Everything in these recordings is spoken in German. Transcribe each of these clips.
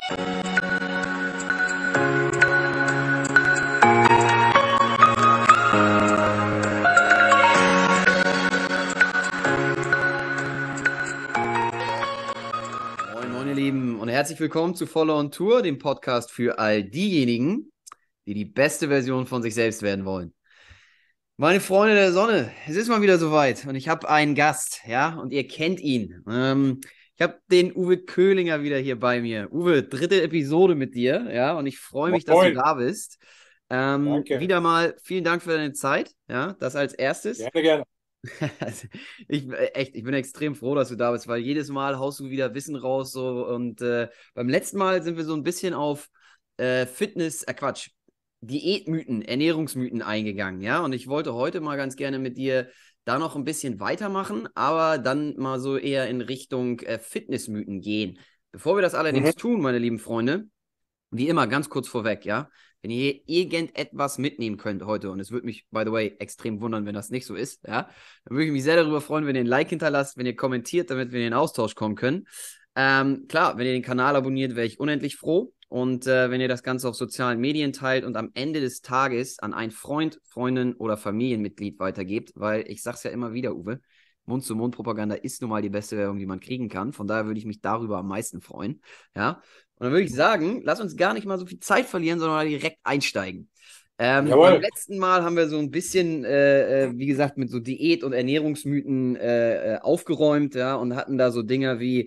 Moin, moin, ihr Lieben, und herzlich willkommen zu Follow on Tour, dem Podcast für all diejenigen, die die beste Version von sich selbst werden wollen. Meine Freunde der Sonne, es ist mal wieder soweit und ich habe einen Gast, ja, und ihr kennt ihn. Ich habe den Uwe Köhlinger wieder hier bei mir. Uwe, dritte Episode mit dir, ja, und ich freue mich, dass du Moin, da bist. danke. Wieder mal vielen Dank für deine Zeit, ja, das als erstes. Gerne, gerne. Also, ich bin extrem froh, dass du da bist, weil jedes Mal haust du wieder Wissen raus so und beim letzten Mal sind wir so ein bisschen auf Quatsch, Diätmythen, Ernährungsmythen eingegangen, ja, und ich wollte heute mal ganz gerne mit dir da noch ein bisschen weitermachen, aber dann mal so eher in Richtung Fitnessmythen gehen. Bevor wir das Mhm. allerdings tun, meine lieben Freunde, wie immer, ganz kurz vorweg, ja. Wenn ihr irgendetwas mitnehmen könnt heute, und es würde mich, by the way, extrem wundern, wenn das nicht so ist, ja, dann würde ich mich sehr darüber freuen, wenn ihr ein Like hinterlasst, wenn ihr kommentiert, damit wir in den Austausch kommen können. Klar, wenn ihr den Kanal abonniert, wäre ich unendlich froh. Und wenn ihr das Ganze auf sozialen Medien teilt und am Ende des Tages an einen Freund, Freundin oder Familienmitglied weitergebt, weil ich sag's ja immer wieder, Uwe, Mund-zu-Mund-Propaganda ist nun mal die beste Werbung, die man kriegen kann. Von daher würde ich mich darüber am meisten freuen. Ja. Und dann würde ich sagen, lass uns gar nicht mal so viel Zeit verlieren, sondern mal direkt einsteigen. Beim Jawohl. letzten Mal haben wir so ein bisschen, wie gesagt, mit so Diät- und Ernährungsmythen aufgeräumt, ja, und hatten da so Dinge wie,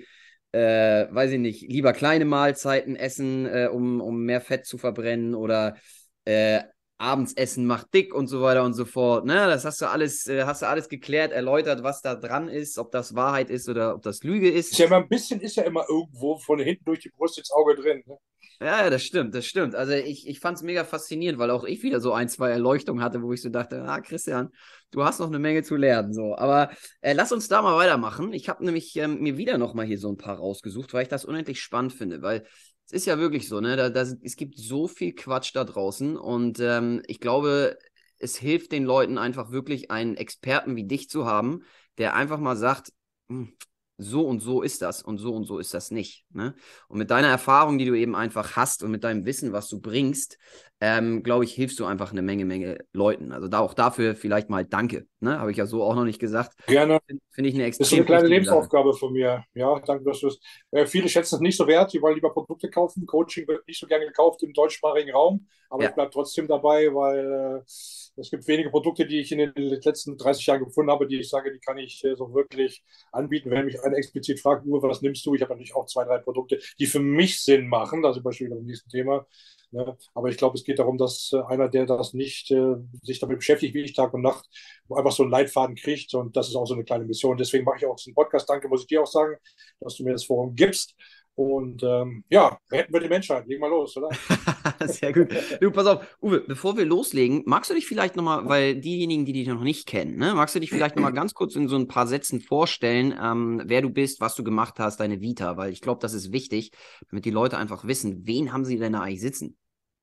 weiß ich nicht, lieber kleine Mahlzeiten essen, um mehr Fett zu verbrennen oder äh, abends essen macht dick und so weiter und so fort. Ne? Das hast du alles geklärt, erläutert, was da dran ist, ob das Wahrheit ist oder ob das Lüge ist. Ist ja immer ein bisschen, ist ja immer irgendwo von hinten durch die Brust ins Auge drin. Ne? Ja, ja, das stimmt, das stimmt. Also ich fand es mega faszinierend, weil auch ich wieder so ein, zwei Erleuchtungen hatte, wo ich so dachte, Christian, du hast noch eine Menge zu lernen. So. Aber lass uns da mal weitermachen. Ich habe nämlich mir wieder noch mal hier so ein paar rausgesucht, weil ich das unendlich spannend finde, weil es ist ja wirklich so, ne? Es gibt so viel Quatsch da draußen und ich glaube, es hilft den Leuten einfach wirklich einen Experten wie dich zu haben, der einfach mal sagt, "Hm, so und so ist das und so ist das nicht. Ne? Und mit deiner Erfahrung, die du eben einfach hast und mit deinem Wissen, was du bringst, glaube ich, hilfst du einfach eine Menge Leuten. Also da auch dafür vielleicht mal Danke. Ne? Habe ich ja so auch noch nicht gesagt. Gerne. Finde ich eine Ist so eine extrem kleine wichtige Sache. Lebensaufgabe von mir. Ja, danke, dass du es. Viele schätzen es nicht so wert, die wollen lieber Produkte kaufen. Coaching wird nicht so gerne gekauft im deutschsprachigen Raum, aber ich Ja, bleibe trotzdem dabei, weil es gibt wenige Produkte, die ich in den letzten 30 Jahren gefunden habe, die ich sage, die kann ich so wirklich anbieten. Wenn mich einer explizit fragt, Uwe, was nimmst du? Ich habe natürlich auch zwei, drei Produkte, die für mich Sinn machen. Da sind wir schon wieder beim nächsten Thema. Ne? Aber ich glaube, es geht darum, dass einer, der das nicht sich damit beschäftigt, wie ich Tag und Nacht, einfach so einen Leitfaden kriegt. Und das ist auch so eine kleine Mission. Deswegen mache ich auch diesen Podcast. Danke, muss ich dir auch sagen, dass du mir das Forum gibst. Und ja, retten wir die Menschheit. Legen wir los, oder? sehr gut. Du, pass auf, Uwe, bevor wir loslegen, magst du dich vielleicht nochmal, weil diejenigen, die dich noch nicht kennen, ne, magst du dich vielleicht nochmal ganz kurz in so ein paar Sätzen vorstellen, wer du bist, was du gemacht hast, deine Vita, weil ich glaube, das ist wichtig, damit die Leute einfach wissen, wen haben sie denn da eigentlich sitzen?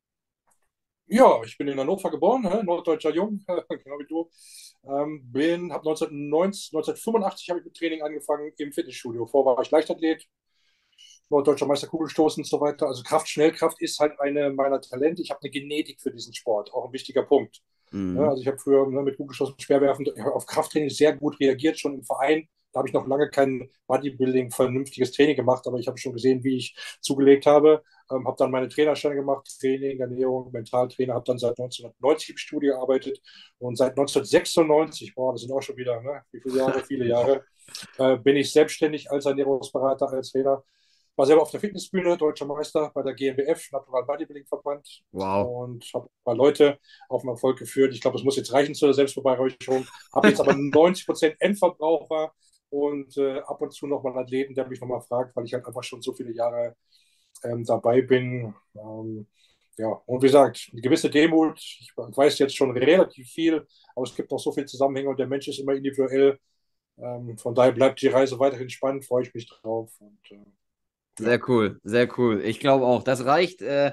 Ja, ich bin in Hannover geboren, norddeutscher Jung, genau wie du. Habe 1985 habe ich mit Training angefangen im Fitnessstudio. Vorher war ich Leichtathlet, norddeutscher Meister Kugelstoßen und so weiter. Also Kraft, Schnellkraft ist halt eine meiner Talente. Ich habe eine Genetik für diesen Sport, auch ein wichtiger Punkt. Ja, Mhm. also ich habe früher mit Kugelstoßen, Speerwerfen auf Krafttraining sehr gut reagiert, schon im Verein. Da habe ich noch lange kein Bodybuilding, vernünftiges Training gemacht, aber ich habe schon gesehen, wie ich zugelegt habe. Habe dann meine Trainerstelle gemacht, Training, Ernährung, Mentaltrainer, habe dann seit 1990 im Studio gearbeitet und seit 1996, boah, das sind auch schon wieder, ne, wie viele Jahre, viele Jahre, bin ich selbstständig als Ernährungsberater, als Trainer. War selber auf der Fitnessbühne, deutscher Meister bei der GmbF, Natural Bodybuilding Verband, Wow. und habe ein paar Leute auf den Erfolg geführt. Ich glaube, es muss jetzt reichen zur Selbstbeweihräucherung. Habe jetzt aber 90% Endverbraucher und ab und zu nochmal einen Athleten, der mich nochmal fragt, weil ich halt einfach schon so viele Jahre dabei bin. Ja, und wie gesagt, eine gewisse Demut. Ich weiß jetzt schon relativ viel, aber es gibt noch so viele Zusammenhänge und der Mensch ist immer individuell. Von daher bleibt die Reise weiterhin spannend, freue ich mich drauf. Und ja. Sehr cool, sehr cool. Ich glaube auch, das reicht.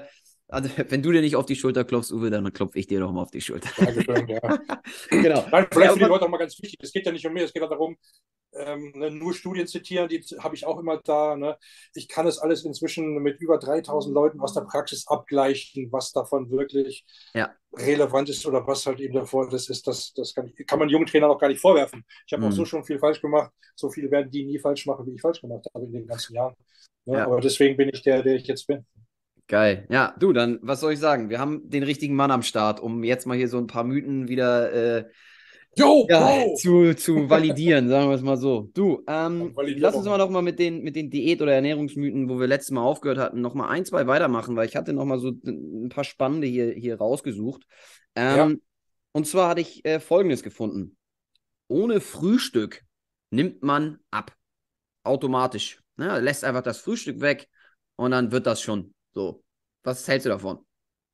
Also, wenn du dir nicht auf die Schulter klopfst, Uwe, dann klopfe ich dir doch mal auf die Schulter. Dankeschön, ja. Genau. Nein, Ja, vielleicht für die Leute auch mal ganz wichtig. Es geht ja nicht um mich, es geht ja darum, ne, nur Studien zitieren, die habe ich auch immer da. Ne? Ich kann es alles inzwischen mit über 3000 Leuten aus der Praxis abgleichen, was davon wirklich ja. relevant ist oder was halt eben davor das ist. Das kann man jungen Trainern auch gar nicht vorwerfen. Ich habe auch so Mhm. schon viel falsch gemacht. So viele werden die nie falsch machen, wie ich falsch gemacht habe in den ganzen Jahren. Ne? Ja. Aber deswegen bin ich der ich jetzt bin. Geil. Ja, du, dann, was soll ich sagen? Wir haben den richtigen Mann am Start, um jetzt mal hier so ein paar Mythen wieder Yo, ja, Bro! zu validieren, sagen wir es mal so. Du, Dann lass uns Validierung. mal noch mal mit den Diät- oder Ernährungsmythen, wo wir letztes Mal aufgehört hatten, noch mal ein, zwei weitermachen, weil ich hatte noch mal so ein paar spannende hier rausgesucht. Ja, Ähm, und zwar hatte ich Folgendes gefunden. Ohne Frühstück nimmt man ab. Automatisch. Ne? Lässt einfach das Frühstück weg und dann wird das schon so. Was hältst du davon?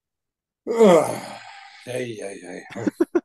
Hey, hey, hey.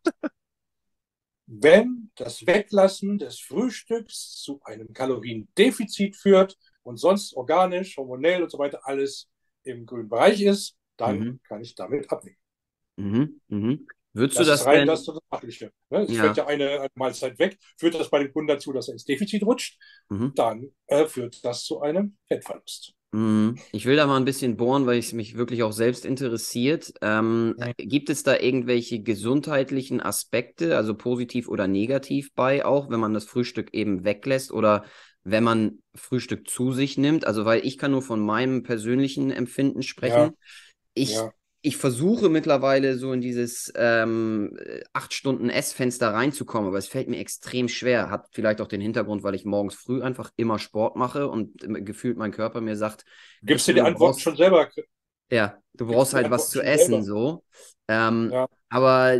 Wenn das Weglassen des Frühstücks zu einem Kaloriendefizit führt und sonst organisch, hormonell und so weiter alles im grünen Bereich ist, dann Mhm. kann ich damit abnehmen. Mhm. Mhm. Würdest du Das ist das rein das denn? ist das Fachliche. Ne? Es fällt Ja. ja eine Mahlzeit weg, führt das bei dem Kunden dazu, dass er ins Defizit rutscht, Mhm. dann führt das zu einem Fettverlust. Mhm. Ich will da mal ein bisschen bohren, weil es mich wirklich auch selbst interessiert. Mhm. Gibt es da irgendwelche gesundheitlichen Aspekte, also positiv oder negativ bei auch, wenn man das Frühstück eben weglässt oder wenn man Frühstück zu sich nimmt? Also, weil ich kann nur von meinem persönlichen Empfinden Ja, sprechen. Ich, ja. ich versuche mittlerweile so in dieses 8 Stunden Essfenster reinzukommen, aber es fällt mir extrem schwer. Hat vielleicht auch den Hintergrund, weil ich morgens früh einfach immer Sport mache und gefühlt mein Körper mir sagt, Gibst du Christian, die Antworten schon selber? du Gibst brauchst du die halt was Antworten zu schon essen, selber? so. Ja, Aber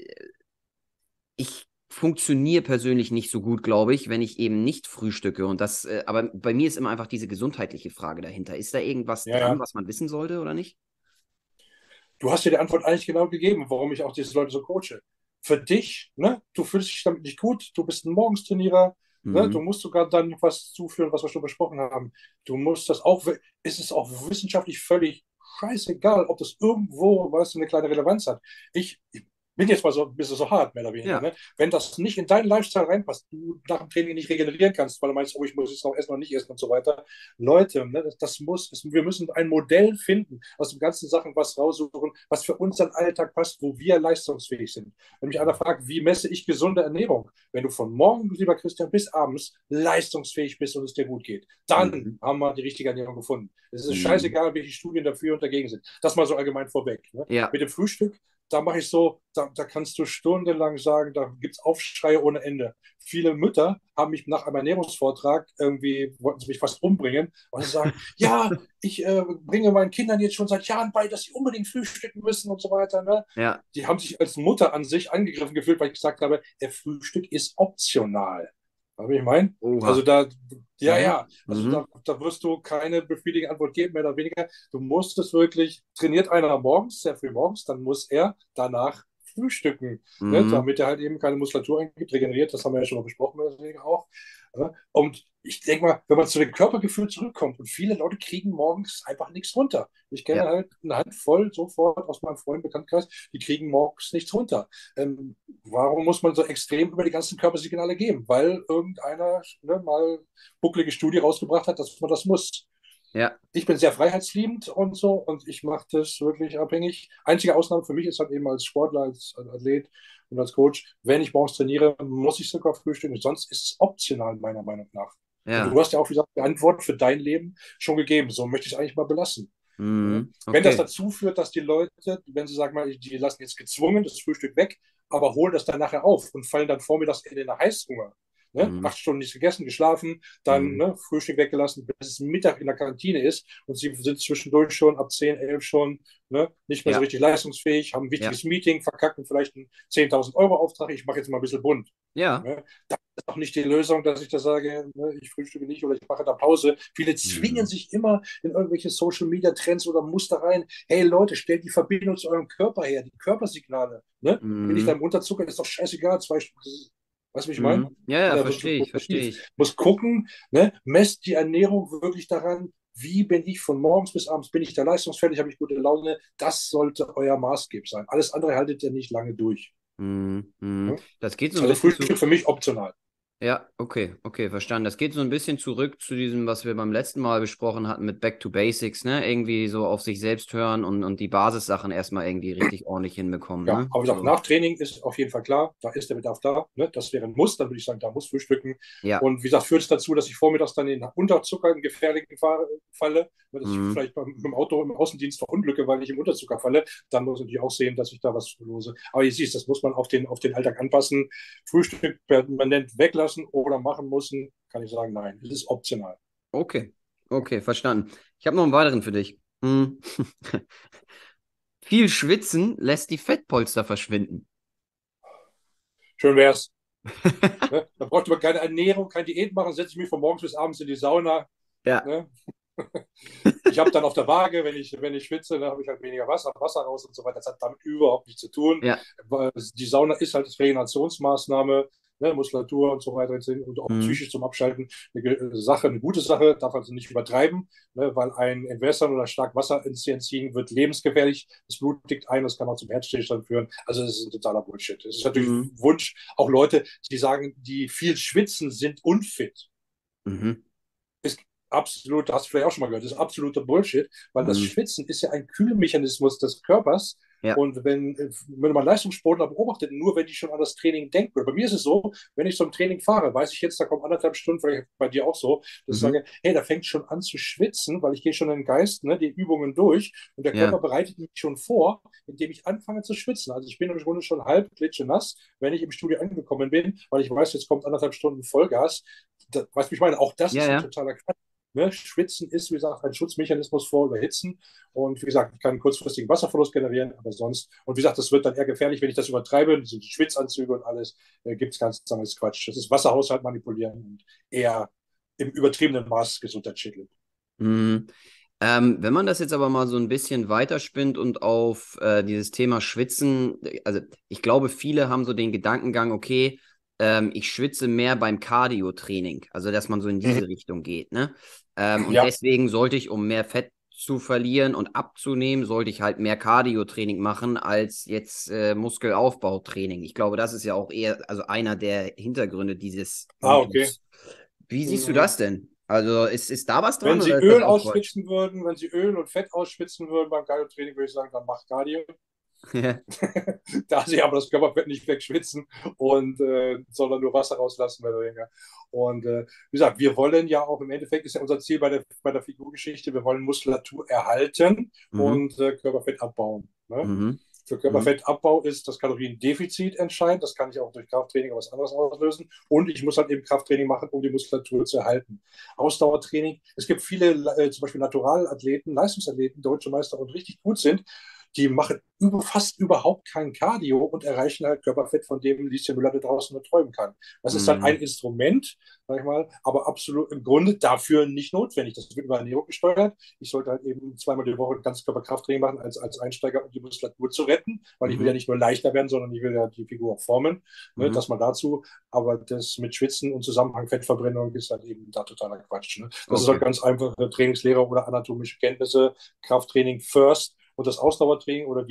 ich funktioniere persönlich nicht so gut, glaube ich, wenn ich eben nicht frühstücke. Und das, aber bei mir ist immer einfach diese gesundheitliche Frage dahinter. Ist da irgendwas ja, dran, ja. was man wissen sollte oder nicht? Du hast dir die Antwort eigentlich genau gegeben, warum ich auch diese Leute so coache. Für dich, ne, du fühlst dich damit nicht gut, du bist ein Morgenstrainierer, ne, du Mhm. musst sogar dann was zuführen, was wir schon besprochen haben. Du musst das auch, ist es auch wissenschaftlich völlig scheißegal, ob das irgendwo, weißt du, eine kleine Relevanz hat. Ich bin jetzt mal so ein bisschen so hart, mehr oder weniger. Ja. Ne? Wenn das nicht in deinen Lifestyle reinpasst, du nach dem Training nicht regenerieren kannst, weil du meinst, oh, ich muss jetzt noch essen und nicht essen und so weiter. Leute, ne, wir müssen ein Modell finden, aus den ganzen Sachen was raussuchen, was für unseren Alltag passt, wo wir leistungsfähig sind. Wenn mich einer fragt, wie messe ich gesunde Ernährung? Wenn du von morgen, lieber Christian, bis abends leistungsfähig bist und es dir gut geht, dann Mhm. haben wir die richtige Ernährung gefunden. Es ist Mhm. scheißegal, welche Studien dafür und dagegen sind. Das mal so allgemein vorweg. Ne? Ja. Mit dem Frühstück, da mache ich so, da kannst du stundenlang sagen, da gibt es Aufschreie ohne Ende. Viele Mütter haben mich nach einem Ernährungsvortrag irgendwie, wollten sie mich fast umbringen, und sagen, ja, ich bringe meinen Kindern jetzt schon seit Jahren bei, dass sie unbedingt frühstücken müssen und so weiter. Ne? Ja. Die haben sich als Mutter an sich angegriffen gefühlt, weil ich gesagt habe, der Frühstück ist optional. Weißt du, was ich meine? Also Oha. da, ja, Mhm. ja, also Mhm. da wirst du keine befriedigende Antwort geben, mehr oder weniger. Du musst es wirklich, trainiert einer morgens, sehr früh morgens, dann muss er danach frühstücken, ne, Mhm. damit er halt eben keine Muskulatur eingibt, regeneriert, das haben wir ja schon mal besprochen, mehr oder weniger auch. Ja? Und ich denke mal, wenn man zu dem Körpergefühl zurückkommt und viele Leute kriegen morgens einfach nichts runter. Ich kenne Ja. halt eine Handvoll sofort aus meinem Freund-Bekanntenkreis, die kriegen morgens nichts runter. Warum muss man so extrem über die ganzen Körpersignale gehen? Weil irgendeiner, ne, mal bucklige Studie rausgebracht hat, dass man das muss. Ja. Ich bin sehr freiheitsliebend und so und ich mache das wirklich abhängig. Einzige Ausnahme für mich ist halt eben als Sportler, als Athlet und als Coach, wenn ich morgens trainiere, muss ich sogar frühstücken. Sonst ist es optional, meiner Meinung nach. Und Ja. du hast ja auch, wie gesagt, die Antwort für dein Leben schon gegeben. So möchte ich es eigentlich mal belassen. Ja. Mhm. Wenn das Okay. dazu führt, dass die Leute, wenn sie sagen, mal, die lassen jetzt gezwungen das Frühstück weg, aber holen das dann nachher auf und fallen dann vormittags in den Heißhunger. Ne? Mhm. 8 Stunden nicht gegessen, geschlafen, dann Mhm. ne, Frühstück weggelassen, bis es Mittag in der Kantine ist und sie sind zwischendurch schon ab 10, 11 schon ne, nicht mehr so Ja. richtig leistungsfähig, haben ein Ja. wichtiges Meeting, verkacken vielleicht einen 10.000 € Auftrag, ich mache jetzt mal ein bisschen bunt. Ja. Ne? Das ist auch nicht die Lösung, dass ich da sage, ne, ich frühstücke nicht oder ich mache da Pause. Viele zwingen Mhm. sich immer in irgendwelche Social Media Trends oder Muster rein. Hey Leute, stellt die Verbindung zu eurem Körper her, die Körpersignale. Ne? Bin ich da Mhm. im Unterzucker, ist doch scheißegal. 2 Stunden, weißt du, wie ich meine? Mhm. Ja, Bin ja, da wirklich so verstehe ich, verstehe progressiv. ich. Muss gucken, ne? Messt die Ernährung wirklich daran, wie bin ich von morgens bis abends, bin ich da leistungsfähig, habe ich gute Laune, das sollte euer Maßstab sein. Alles andere haltet ihr nicht lange durch. Mhm. Ne? Das geht so ein Also bisschen Frühstück für mich optional. Ja, okay, verstanden. Das geht so ein bisschen zurück zu diesem, was wir beim letzten Mal besprochen hatten mit Back to Basics, ne? Irgendwie so auf sich selbst hören und die Basissachen erstmal irgendwie richtig ordentlich hinbekommen, Ja, ne? aber wie gesagt, So. nach Training ist auf jeden Fall klar, da ist der Bedarf da. Ne? Das wäre ein Muss, dann würde ich sagen, da muss frühstücken. Ja. Und wie gesagt, führt es dazu, dass ich vormittags dann in Unterzucker im gefährlichen falle, dass ich Mhm. vielleicht mit dem Auto im Außendienst verunglücke, weil ich im Unterzucker falle. Dann muss ich natürlich auch sehen, dass ich da was lose. Aber ihr siehst, das muss man auf den Alltag anpassen. Frühstück permanent weglassen oder machen müssen, kann ich sagen, nein, es ist optional. Okay, verstanden. Ich habe noch einen weiteren für dich. Mhm. Viel Schwitzen lässt die Fettpolster verschwinden. Schön wär's. Ne? Da bräuchte man keine Ernährung, keine Diät machen, setze ich mich von morgens bis abends in die Sauna. Ja. Ne? Ich habe dann auf der Waage, wenn ich schwitze, dann habe ich halt weniger Wasser raus und so weiter. Das hat damit überhaupt nichts zu tun. Ja. Die Sauna ist halt eine Regenerationsmaßnahme, ne, Muskulatur und so weiter und auch Mhm. psychisch zum Abschalten eine Sache, eine gute Sache, darf also nicht übertreiben, ne, weil ein Entwässern oder stark Wasser entziehen wird lebensgefährlich. Das Blut dickt ein, das kann auch zum Herzstillstand führen. Also das ist ein totaler Bullshit. Es ist natürlich Mhm. Wunsch, auch Leute, die sagen, die viel schwitzen, sind unfit. Mhm. Ist absolut, hast du vielleicht auch schon mal gehört, ist absoluter Bullshit, weil das Mhm. Schwitzen ist ja ein Kühlmechanismus des Körpers. Ja. Und wenn man Leistungssportler beobachtet, nur wenn die schon an das Training denken, oder bei mir ist es so, wenn ich zum Training fahre, weiß ich jetzt, da kommen 1,5 Stunden, vielleicht bei dir auch so, dass ich Mhm. sage, hey, da fängt schon an zu schwitzen, weil ich gehe schon in den Geist, ne, die Übungen durch und der Körper Ja. bereitet mich schon vor, indem ich anfange zu schwitzen. Also ich bin im Grunde schon halb klitschenass, wenn ich im Studio angekommen bin, weil ich weiß, jetzt kommt 1,5 Stunden Vollgas. Das, weißt du, ich meine, auch das Ja, ist ein ja. totaler Quatsch. Ne? Schwitzen ist, wie gesagt, ein Schutzmechanismus vor Überhitzen. Und wie gesagt, ich kann einen kurzfristigen Wasserverlust generieren, aber sonst. Und wie gesagt, das wird dann eher gefährlich, wenn ich das übertreibe. Diese Schwitzanzüge und alles, gibt es ganz anderes Quatsch. Das ist Wasserhaushalt manipulieren und eher im übertriebenen Maß gesundheitsschädlich. Mhm. Wenn man das jetzt aber mal so ein bisschen weiterspinnt und auf dieses Thema Schwitzen, also ich glaube, viele haben so den Gedankengang, okay, ich schwitze mehr beim Cardio-Training, also dass man so in Mhm. diese Richtung geht, ne? Und Ja, deswegen sollte ich, um mehr Fett zu verlieren und abzunehmen, sollte ich halt mehr Cardio-Training machen als jetzt Muskelaufbautraining. Ich glaube, das ist ja auch eher, also einer der Hintergründe dieses okay. Mythos. Wie siehst du Mhm. das denn? Also ist da was dran Wenn oder Sie ist das Öl auch Quatsch? ausschwitzen würden, wenn Sie Öl und Fett ausschwitzen würden beim Cardio-Training, würde ich sagen, dann macht Cardio. Da sie aber das Körperfett nicht wegschwitzen und sondern nur Wasser rauslassen, mehr oder weniger. Und wie gesagt, wir wollen ja auch im Endeffekt, ist ja unser Ziel bei der Figurgeschichte, wir wollen Muskulatur erhalten Mhm. und Körperfett abbauen. Ne? Mhm. Für Mhm. Körperfettabbau ist das Kaloriendefizit entscheidend. Das kann ich auch durch Krafttraining oder was anderes auslösen. Und ich muss halt eben Krafttraining machen, um die Muskulatur zu erhalten. Ausdauertraining. Es gibt viele, zum Beispiel Naturalathleten, Leistungsathleten, deutsche Meister und richtig gut sind, die machen fast überhaupt kein Cardio und erreichen halt Körperfett, von dem Lieschen Müller da draußen nur träumen kann. Das ist halt ein Mhm. Instrument, sag ich mal, aber absolut im Grunde dafür nicht notwendig. Das wird über Ernährung gesteuert. Ich sollte halt eben zweimal die Woche Ganzkörperkrafttraining machen als Einsteiger, um die Muskulatur zu retten, weil ich will ja Mhm. nicht nur leichter werden, sondern ich will ja die Figur auch formen. Ne, Mhm. das mal dazu. Aber das mit Schwitzen und Zusammenhang Fettverbrennung ist halt eben da totaler Quatsch. Ne? Das ist halt Okay. ganz einfache Trainingslehre oder anatomische Kenntnisse, Krafttraining first und das Ausdauertraining oder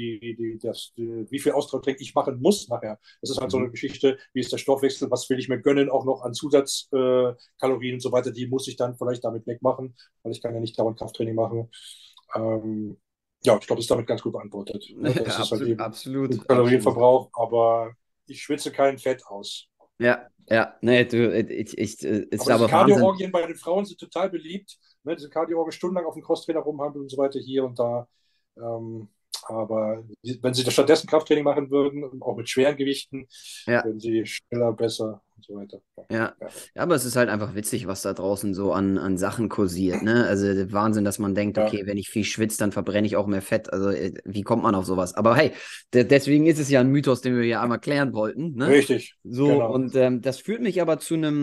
wie viel Ausdauertraining ich machen muss nachher. Das ist halt so eine Mhm. Geschichte, wie ist der Stoffwechsel, was will ich mir gönnen, auch noch an Zusatzkalorien und so weiter, die muss ich dann vielleicht damit wegmachen, weil ich kann ja nicht dauernd Krafttraining machen. Ähm, ja, ich glaube, das ist damit ganz gut beantwortet. Ne? Das ist halt Absolut, eben absolut, ein absolut. Kalorienverbrauch, aber ich schwitze kein Fett aus. Ja, ja, nee, du, ist Aber diese aber Wahnsinn. Cardio-Orgien bei den Frauen sind total beliebt. Ne? Diese Cardio-Orgien stundenlang auf dem Crosstrainer rumhampeln und so weiter hier und da. Ähm, aber wenn sie das stattdessen Krafttraining machen würden, auch mit schweren Gewichten, Ja. würden sie schneller, besser und so weiter. Ja, Ja. ja, Ja, aber es ist halt einfach witzig, was da draußen so an Sachen kursiert, ne? Also Wahnsinn, dass man denkt, ja. okay, wenn ich viel schwitze, dann verbrenne ich auch mehr Fett. Also wie kommt man auf sowas? Aber hey, deswegen ist es ja ein Mythos, den wir hier einmal klären wollten, ne? Richtig, So, genau. und das führt mich aber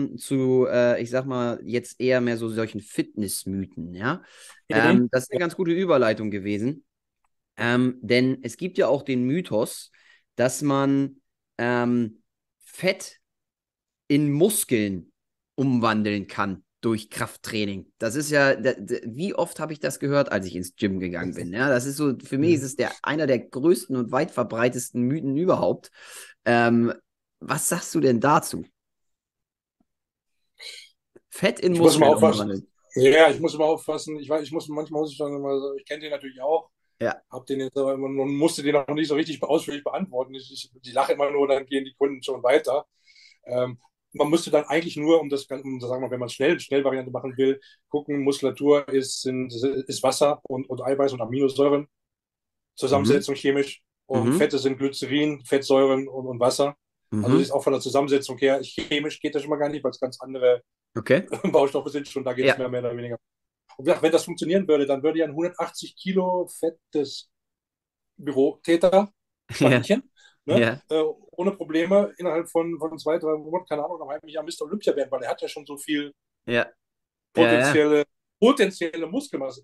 ich sag mal, jetzt eher mehr so solchen Fitnessmythen, ja? Mhm. Das ist eine ganz gute Überleitung gewesen. Denn es gibt ja auch den Mythos, dass man Fett in Muskeln umwandeln kann. durch Krafttraining. Das ist ja, wie oft habe ich das gehört, als ich ins Gym gegangen bin? Ja, das ist so, für mich ist es einer der größten und weit verbreitetsten Mythen überhaupt. Was sagst du denn dazu? Fett in Ich muss immer Muskeln aufpassen. umwandeln. Ja, ich muss immer aufpassen. Ich weiß, manchmal muss ich dann immer, ich kenne den natürlich auch, Ja. hab den jetzt aber immer, und musste den auch nicht so richtig ausführlich beantworten. Die lache immer nur, dann gehen die Kunden schon weiter. Ähm, Man müsste dann eigentlich nur, sagen wir, wenn man Schnellvariante machen will, gucken, Muskulatur ist Wasser und Eiweiß und Aminosäuren, Mhm. Zusammensetzung chemisch. Und Mhm. Fette sind Glycerin, Fettsäuren und Wasser. Also das Mhm. ist auch von der Zusammensetzung her, chemisch geht das schon mal gar nicht, weil es ganz andere Okay. Baustoffe sind schon, da geht es Ja. mehr oder weniger. Und wenn das funktionieren würde, dann würde ja ein 180 Kilo fettes Bürotäter, Ja. Schweinchen, ne, Ja. ohne Probleme innerhalb von 2, 3 Monaten, keine Ahnung, nach einem Jahr Mr. Olympia werden, weil er hat ja schon so viel Ja. Ja. Ja. potenzielle, potenzielle Muskelmasse.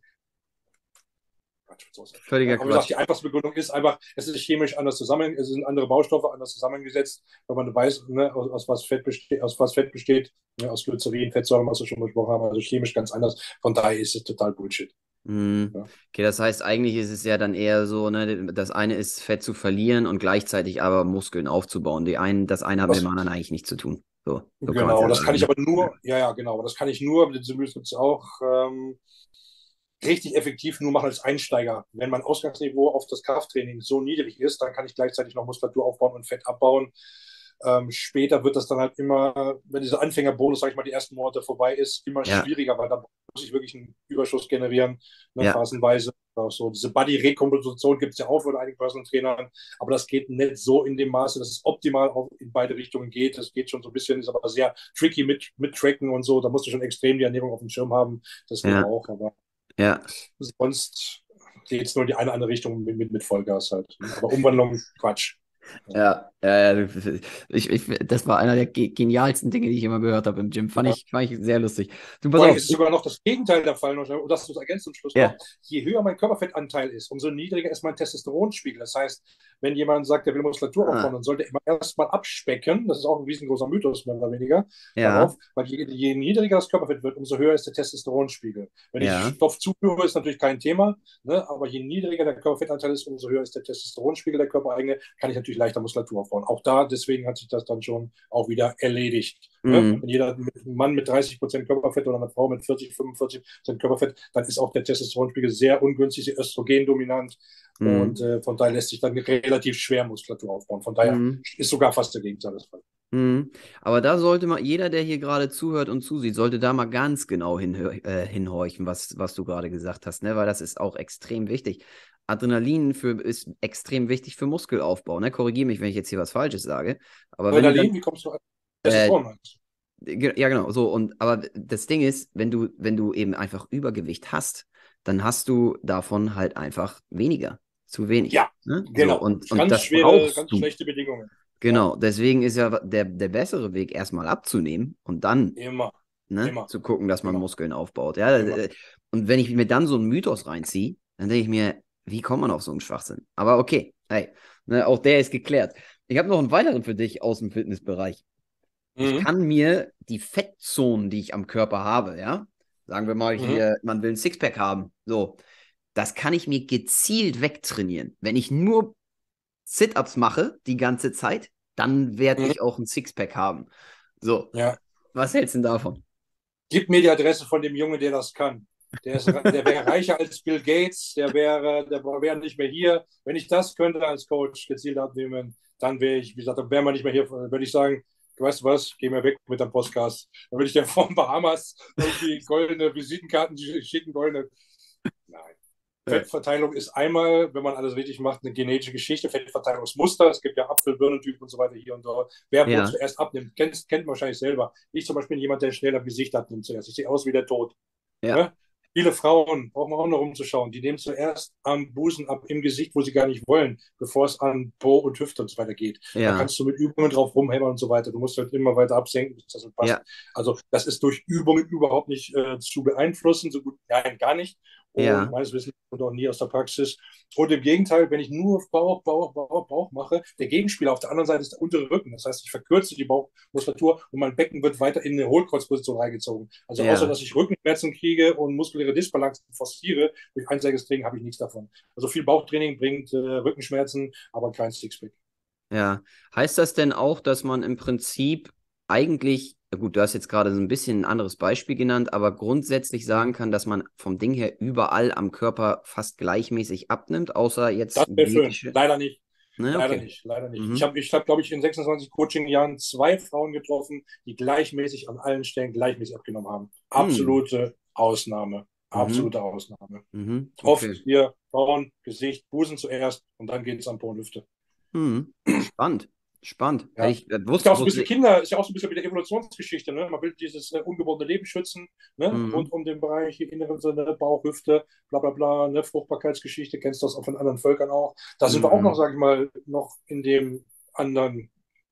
Völliger Aber wie gesagt, Quatsch. die einfachste Begründung ist einfach, es ist chemisch anders zusammen, es sind andere Baustoffe anders zusammengesetzt, weil man weiß, ne, aus was Fett besteht, ne, aus Glycerin, Fettsäuren, was wir schon besprochen haben, also chemisch ganz anders. Von daher ist es total Bullshit. Mhm. Ja. Okay, das heißt, eigentlich ist es ja dann eher so, ne, das eine ist Fett zu verlieren und gleichzeitig aber Muskeln aufzubauen. Das eine hat mit dem Das, anderen eigentlich nichts zu tun. So kann man es genau, ja das kann sagen, ich ne? aber nur, ja, genau, das kann ich nur, mit den gibt es auch richtig effektiv nur machen als Einsteiger. Wenn mein Ausgangsniveau auf das Krafttraining so niedrig ist, dann kann ich gleichzeitig noch Muskulatur aufbauen und Fett abbauen. Später wird das dann halt immer, wenn dieser Anfängerbonus, sag ich mal, die ersten Monate vorbei ist, immer Ja, schwieriger, weil da muss ich wirklich einen Überschuss generieren, ne, ja, phasenweise. Auch so. Diese Body-Rekomposition gibt es ja auch von einigen Personal Trainern, aber das geht nicht so in dem Maße, dass es optimal auch in beide Richtungen geht. Das geht schon so ein bisschen, ist aber sehr tricky mit Tracken und so. Da musst du schon extrem die Ernährung auf dem Schirm haben. Das geht ja, auch, aber ja. sonst geht es nur in die eine andere Richtung mit Vollgas halt. Aber Umwandlung, Quatsch. Ja. Ja, ja, ja, das war einer der genialsten Dinge, die ich immer gehört habe im Gym. Fand ich sehr lustig. Du, pass Vor allem auf. ist es sogar noch das Gegenteil der Fall, und das ist ergänzt zum Schluss noch. Ja. Je höher mein Körperfettanteil ist, umso niedriger ist mein Testosteronspiegel. Das heißt, wenn jemand sagt, er will Muskulatur aufbauen, Ah, dann sollte er immer erstmal abspecken. Das ist auch ein riesengroßer Mythos, mehr oder weniger, ja, darauf, weil je niedriger das Körperfett wird, umso höher ist der Testosteronspiegel. Wenn ich ja. Stoff zuführe, ist natürlich kein Thema, ne? Aber je niedriger der Körperfettanteil ist, umso höher ist der Testosteronspiegel der körpereigene, kann ich natürlich leichter Muskulatur aufbauen. Auch da, deswegen hat sich das dann schon auch wieder erledigt. Ne? Mhm. Wenn jeder Mann mit 30% Körperfett oder eine Frau mit 40, 45% Körperfett, dann ist auch der Testosteronspiegel sehr ungünstig, sehr östrogendominant und Mhm. von daher lässt sich dann relativ schwer Muskulatur aufbauen. Von daher Mhm. ist sogar fast der Gegenteil des Falls. Mhm. Aber da sollte mal, jeder, der hier gerade zuhört und zusieht, sollte da mal ganz genau hinhorchen, was du gerade gesagt hast, ne? Weil das ist auch extrem wichtig. Adrenalin ist extrem wichtig für Muskelaufbau, ne? Korrigiere mich, wenn ich jetzt hier was Falsches sage. Aber wenn du dann, Adrenalin, wie kommst du an äh, Testosteron? Meinst du? ja genau, so, aber das Ding ist, wenn du eben einfach Übergewicht hast, dann hast du davon halt einfach weniger, zu wenig, Ja, ne? So, genau. und Ganz das schwere, brauchst ganz du. schlechte Bedingungen. Ja, Genau, deswegen ist ja der bessere Weg, erstmal abzunehmen und dann, immer, ne, immer, zu gucken, dass man immer, Muskeln aufbaut. Ja, immer. und wenn ich mir dann so einen Mythos reinziehe, dann denke ich mir, wie kommt man auf so einen Schwachsinn? Aber okay, hey, ne, auch der ist geklärt. Ich habe noch einen weiteren für dich aus dem Fitnessbereich. Ich Mhm. kann mir die Fettzonen, die ich am Körper habe, ja, sagen wir mal Mhm. hier, man will ein Sixpack haben, so, das kann ich mir gezielt wegtrainieren. Wenn ich nur Sit-Ups mache die ganze Zeit, dann werde Mhm. ich auch ein Sixpack haben. So, Ja. was hältst du denn davon? Gib mir die Adresse von dem Junge, der das kann. Der wäre reicher als Bill Gates, der wäre nicht mehr hier. Wenn ich das könnte als Coach gezielt abnehmen, dann wäre ich, wie gesagt, dann wäre man nicht mehr hier. Würde ich sagen, du weißt was, geh mir weg mit deinem Podcast. Dann würde ich dir von Bahamas irgendwie goldene Visitenkarten schicken, goldene. Nein. Ja, Fettverteilung ist einmal, wenn man alles richtig macht, eine genetische Geschichte, Fettverteilungsmuster. Es gibt ja Apfel, Birnentypen und so weiter hier und dort. Wer wo ja, zuerst abnimmt, kennt man wahrscheinlich selber. Ich zum Beispiel bin jemand, der schneller Gesicht abnimmt zuerst. Ich sehe aus wie der Tod. ja, Ne? Viele Frauen, brauchen wir auch noch rumzuschauen, die nehmen zuerst am Busen ab, im Gesicht, wo sie gar nicht wollen, bevor es an Po und Hüfte und so weiter geht. Da ja, kannst du mit Übungen drauf rumhämmern und so weiter. Du musst halt immer weiter absenken, bis das passt. ja, Also das ist durch Übungen überhaupt nicht zu beeinflussen, so gut, nein, gar nicht. Ja, und meines Wissens und auch nie aus der Praxis. Und im Gegenteil, wenn ich nur Bauch mache, der Gegenspieler auf der anderen Seite ist der untere Rücken. Das heißt, ich verkürze die Bauchmuskulatur und mein Becken wird weiter in eine Hohlkreuzposition reingezogen. Also außer, ja, dass ich Rückenschmerzen kriege und muskuläre Disbalancen forciere durch einseitiges Training, habe ich nichts davon. Also viel Bauchtraining bringt Rückenschmerzen, aber kein Sixpack. ja. Heißt das denn auch, dass man im Prinzip eigentlich, ja gut, du hast jetzt gerade so ein bisschen ein anderes Beispiel genannt, aber grundsätzlich sagen kann, dass man vom Ding her überall am Körper fast gleichmäßig abnimmt, außer Das jetzt wäre schön. genetische? Leider nicht. Ne, Leider okay. nicht, leider nicht. Mhm. Ich hab, glaube ich, in 26 Coaching-Jahren 2 Frauen getroffen, die gleichmäßig an allen Stellen gleichmäßig abgenommen haben. Mhm. Absolute Ausnahme. Mhm. Absolute Ausnahme. Mhm. Oft Okay. hier Frauen, Gesicht, Busen zuerst und dann geht es an Po und Hüfte. Mhm. Spannend. Spannend. Hätte Ja. ich, Ist ja auch so ein wusste bisschen ich. Kinder, ist ja auch so ein bisschen wie der Evolutionsgeschichte. Ne? Man will dieses ungeborene Leben schützen, ne? Mhm. Rund um den Bereich hier inneren Sinne, Bauch, Hüfte, bla bla bla, ne? Fruchtbarkeitsgeschichte, kennst du das auch von anderen Völkern auch. Da sind wir auch noch, Mhm. sage ich mal, noch in dem anderen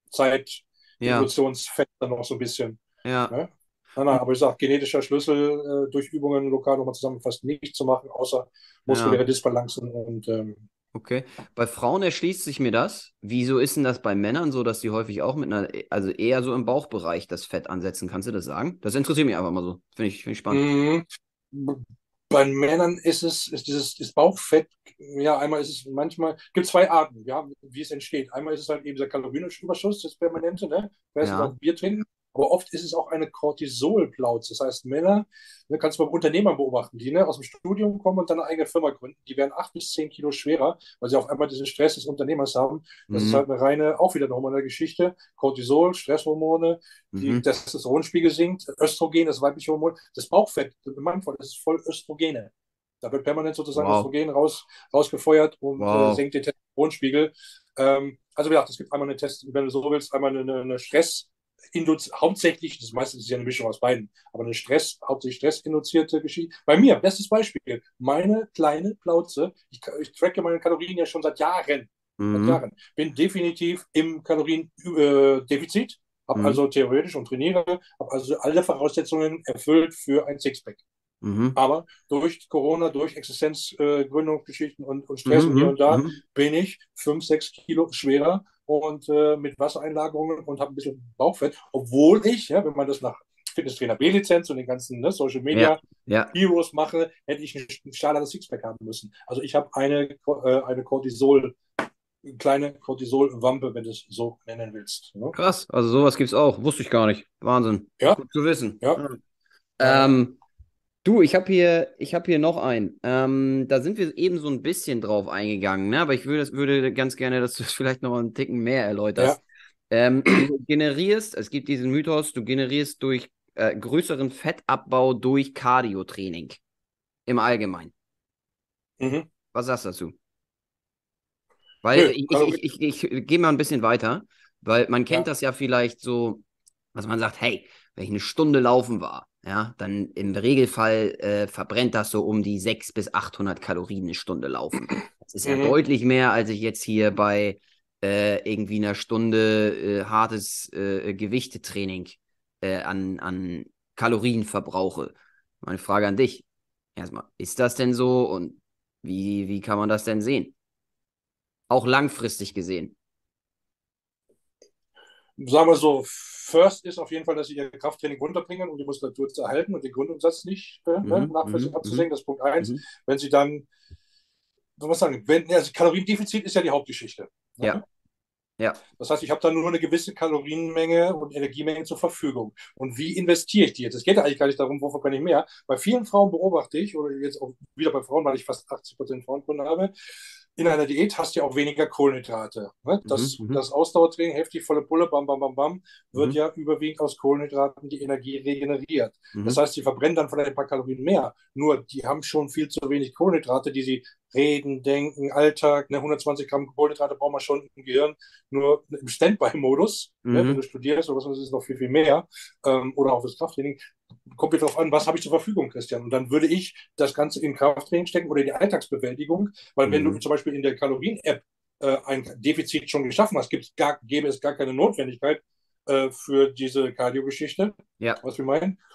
Ja, Zeit-Evolutionsfenster noch so ein bisschen. ja. Ne? Nein, nein, aber ich sage, genetischer Schlüssel durch Übungen lokal nochmal zusammengefasst nicht zu machen, außer Ja. muskuläre Disbalancen und Okay. Bei Frauen erschließt sich mir das. Wieso ist denn das bei Männern so, dass die häufig auch mit einer, also eher so im Bauchbereich das Fett ansetzen? Kannst du das sagen? Das interessiert mich einfach mal so. Finde ich spannend. mh, bei Männern ist dieses Bauchfett, ja, einmal ist es manchmal, gibt 2 Arten, ja, wie es entsteht. Einmal ist es halt eben der Kalorienüberschuss, das Permanente, ne? Ich weiß nicht, Ja. auch Bier trinken, aber oft ist es auch eine Cortisolplauze. Das heißt, Männer, ne, kannst du beim Unternehmer beobachten, die ne, aus dem Studium kommen und dann eine eigene Firma gründen, die werden 8 bis 10 Kilo schwerer, weil sie auf einmal diesen Stress des Unternehmers haben. Das ist Mhm. halt eine reine, auch wieder eine hormonelle Geschichte. Cortisol, Stresshormone, die Mhm. Testosteronspiegel sinkt, Östrogen, das weibliche Hormon, das Bauchfett, im Mann, das ist voll Östrogene. Da wird permanent sozusagen Wow. Östrogen rausgefeuert und Wow. senkt den Testosteronspiegel. Also wie gesagt, es gibt einmal eine Test, wenn du so willst, einmal eine Stress, hauptsächlich, das meiste ist ja eine Mischung aus beiden, aber eine hauptsächlich stressinduzierte Geschichte. Bei mir, bestes Beispiel, meine kleine Plauze, ich tracke meine Kalorien ja schon seit Jahren. Seit Mhm. Jahren. Bin definitiv im Kaloriendefizit, habe Mhm. also theoretisch und trainiere, habe also alle Voraussetzungen erfüllt für ein Sixpack. Mhm. Aber durch Corona, durch Existenzgründungsgeschichten und Mhm. Stress und hier Mhm. und da Mhm. bin ich 5, 6 Kilo schwerer und mit Wassereinlagerungen und habe ein bisschen Bauchfett, obwohl ich, ja, wenn man das nach Fitnesstrainer B-Lizenz und den ganzen ne, Social Ja. Media Ja. Heroes mache, hätte ich ein steileres Sixpack haben müssen. Also ich habe eine Cortisol, kleine Cortisol-Wampe, wenn du es so nennen willst. Ne? Krass. Also sowas gibt's auch. Wusste ich gar nicht. Wahnsinn. Ja, Gut zu wissen. ja, Ja. ja, ja. Ähm, Du, ich hab hier noch einen. Da sind wir eben so ein bisschen drauf eingegangen, ne? Aber ich würde ganz gerne, dass du es vielleicht noch einen Ticken mehr Ja. erläuterst. Du generierst, es gibt diesen Mythos, du generierst durch größeren Fettabbau durch Cardio-Training im Allgemeinen. Mhm. Was sagst du dazu? Weil Nö, Kalorien, ich gehe mal ein bisschen weiter, weil man kennt ja. das ja vielleicht so, dass man sagt, hey, wenn ich eine Stunde laufen war, ja, dann im Regelfall verbrennt das so um die 600 bis 800 Kalorien eine Stunde laufen. Das ist ja Mhm. deutlich mehr, als ich jetzt hier bei irgendwie einer Stunde hartes Gewichtetraining an Kalorien verbrauche. Meine Frage an dich. Erstmal, ist das denn so und wie kann man das denn sehen? Auch langfristig gesehen. Sagen wir so, First ist auf jeden Fall, dass sie ihr Krafttraining runterbringen, um die Muskulatur zu erhalten und den Grundumsatz nicht ne, Mhm, nachweislich mhm, abzusenken. mhm, Das ist Punkt eins. mhm. Wenn sie dann, was man sagen, also Kaloriendefizit ist ja die Hauptgeschichte. Ja, Ne? ja. Das heißt, ich habe dann nur eine gewisse Kalorienmenge und Energiemenge zur Verfügung. Und wie investiere ich die jetzt? Es geht ja eigentlich gar nicht darum, wovon kann ich mehr. Bei vielen Frauen beobachte ich, oder jetzt auch wieder bei Frauen, weil ich fast 80% Frauenkunden habe, in einer Diät hast du ja auch weniger Kohlenhydrate. Ne? Mhm, Das mhm, Ausdauertraining, heftig volle Pulle, bam, bam, bam, bam, wird mhm, ja überwiegend aus Kohlenhydraten die Energie regeneriert. Das mhm, heißt, sie verbrennen dann vielleicht ein paar Kalorien mehr. Nur die haben schon viel zu wenig Kohlenhydrate, die sie reden, denken, Alltag, ne, 120 Gramm Kohlenhydrate braucht man schon im Gehirn, nur im Standby-Modus, ne, wenn du mhm, studierst, oder was ist noch viel, viel mehr, oder auch das Krafttraining, kommt jetzt darauf an, was habe ich zur Verfügung, Christian. Und dann würde ich das Ganze in Krafttraining stecken oder in die Alltagsbewältigung, weil wenn du mhm. zum Beispiel in der Kalorien-App ein Defizit schon geschaffen hast, gäbe es gar keine Notwendigkeit für diese Cardio-Geschichte, Ja, was wir meinen.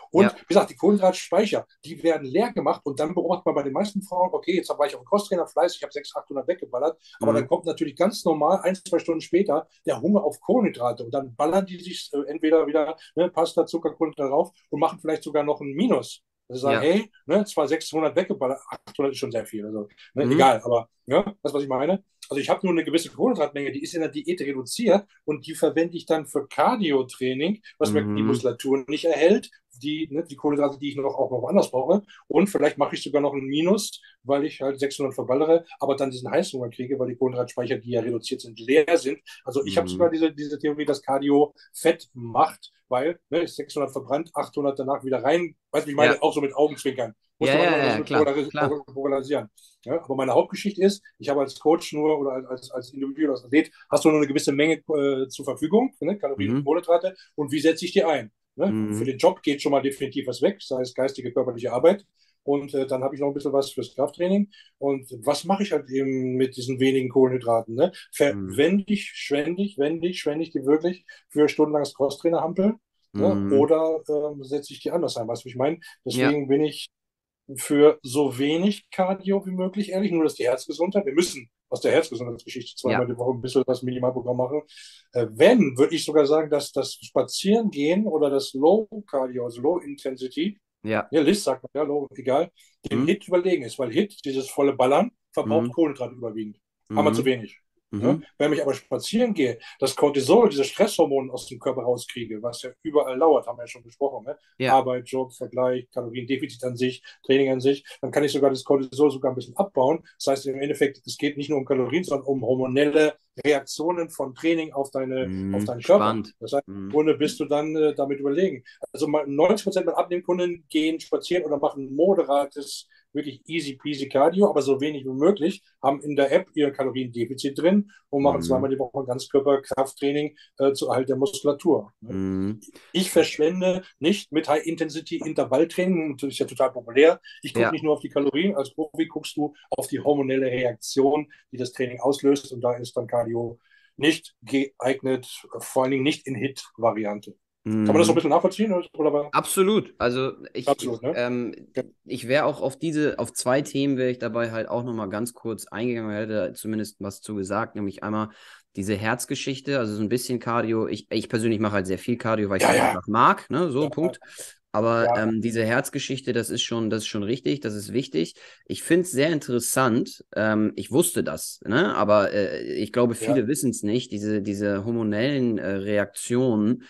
Und wie gesagt, die Kohlenhydratspeicher, die werden leer gemacht und dann beobachtet man bei den meisten Frauen, okay, jetzt war ich auf dem Crosstrainer fleißig, ich habe 600, 800 weggeballert, aber dann kommt natürlich ganz normal 1, 2 Stunden später der Hunger auf Kohlenhydrate und dann ballern die sich entweder wieder Pasta, Zucker, Kohlenhydrate drauf und machen vielleicht sogar noch ein Minus. Also sagen, Ja. hey, zwar 600 weggeballert, 800 ist schon sehr viel, also Mhm. egal, aber weißt du, was ich meine? Also ich habe nur eine gewisse Kohlenhydratmenge, die ist in der Diät reduziert und die verwende ich dann für Cardio-Training, was mir die Mhm. Muskulatur nicht erhält, die Kohlenhydrate, die ich auch noch woanders brauche. Und vielleicht mache ich sogar noch einen Minus, weil ich halt 600 verballere, aber dann diesen Heißhunger kriege, weil die Kohlenhydratspeicher, die ja reduziert sind, leer sind. Also ich habe sogar Mhm. diese Theorie, dass Cardio Fett macht, weil 600 verbrannt, 800 danach wieder rein. Weißt du, wie ich Ja. meine? Auch so mit Augenzwinkern. Ja, Musste man ja, immer so ein ja, bisschen klar, klar. polarisieren. Ja, aber meine Hauptgeschichte ist, ich habe als Coach nur oder als Individuum, als Athlet, hast du nur eine gewisse Menge zur Verfügung, Kalorien und Mhm. Kohlenhydrate, und wie setze ich die ein? Für Mhm. den Job geht schon mal definitiv was weg, sei es geistige, körperliche Arbeit. Und dann habe ich noch ein bisschen was fürs Krafttraining. Und was mache ich halt eben mit diesen wenigen Kohlenhydraten? Mhm. Verwende ich, schwende ich die wirklich für stundenlanges Crosstrainer-Hampeln? Mhm. Oder setze ich die anders ein? Weißt du, wie ich meine? Ja. Deswegen bin ich für so wenig Cardio wie möglich, ehrlich, nur dass die Herzgesundheit, wir müssen aus der Herzgesundheitsgeschichte zweimal Ja. die Woche ein bisschen das Minimalprogramm machen. Wenn, würde ich sogar sagen, dass das Spazierengehen oder das Low Cardio, also Low Intensity, Ja. ja, List sagt man, ja, Low, egal, dem Mhm. Hit überlegen ist, weil Hit, dieses volle Ballern, verbraucht Mhm. Kohlenhydrate überwiegend. Haben wir zu Mhm. wenig. Mhm. Wenn ich aber spazieren gehe, das Cortisol, diese Stresshormone aus dem Körper rauskriege, was ja überall lauert, haben wir ja schon besprochen, Ja. Arbeit, Job, Vergleich, Kaloriendefizit an sich, Training an sich, dann kann ich sogar das Cortisol sogar ein bisschen abbauen. Das heißt im Endeffekt, es geht nicht nur um Kalorien, sondern um hormonelle Reaktionen von Training auf Mhm. deinen Körper. Spannend. Das heißt, im Mhm. Grunde bist du dann damit überlegen. Also 90% meiner Abnehmkunden gehen spazieren oder machen moderates, wirklich easy peasy Cardio, aber so wenig wie möglich, haben in der App ihr Kaloriendefizit drin und machen zweimal Mhm. die Woche Ganzkörper-Krafttraining zur Erhalt der Muskulatur. Mhm. Ich verschwende nicht mit High-Intensity-Intervalltraining, das ist ja total populär. Ich gucke Ja. nicht nur auf die Kalorien, als Profi guckst du auf die hormonelle Reaktion, die das Training auslöst, und da ist dann Cardio nicht geeignet, vor allen Dingen nicht in Hit-Variante. Kann man das so ein Mhm. bisschen nachvollziehen? Oder? Absolut. Also Absolut, ne? ich wäre auch auf zwei Themen wäre ich dabei halt auch nochmal ganz kurz eingegangen, hätte da zumindest was zu gesagt, nämlich einmal diese Herzgeschichte, also so ein bisschen Cardio. Ich persönlich mache halt sehr viel Cardio, weil ich es Ja, halt ja, einfach mag, ne, so, ja, Punkt. Aber ja, diese Herzgeschichte, das ist schon richtig, das ist wichtig. Ich finde es sehr interessant. Ich wusste das, ne? Aber ich glaube, ja, viele wissen es nicht. Diese hormonellen Reaktionen,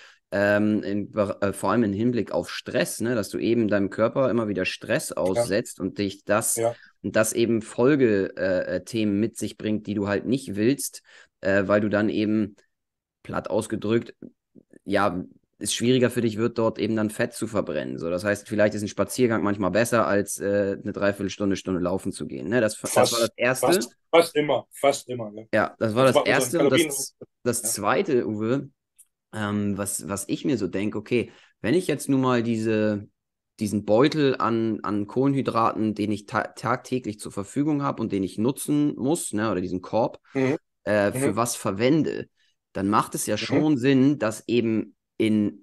vor allem im Hinblick auf Stress, ne? Dass du eben deinem Körper immer wieder Stress ja, aussetzt und dich das ja, und das eben Folgethemen mit sich bringt, die du halt nicht willst, weil du dann eben platt ausgedrückt, ja, es schwieriger für dich wird, dort eben dann Fett zu verbrennen. So, das heißt, vielleicht ist ein Spaziergang manchmal besser, als eine Dreiviertelstunde, Stunde laufen zu gehen. Ne? Das war das Erste. fast immer. Ne? Ja, das war Also das bei unseren Erste. Und Kalorien. das Ja, Zweite, Uwe, was ich mir so denke, okay, wenn ich jetzt nun mal diesen Beutel an Kohlenhydraten, den ich tagtäglich zur Verfügung habe und den ich nutzen muss, ne, oder diesen Korb, mhm, für mhm, was verwende, dann macht es ja mhm. schon Sinn, das eben in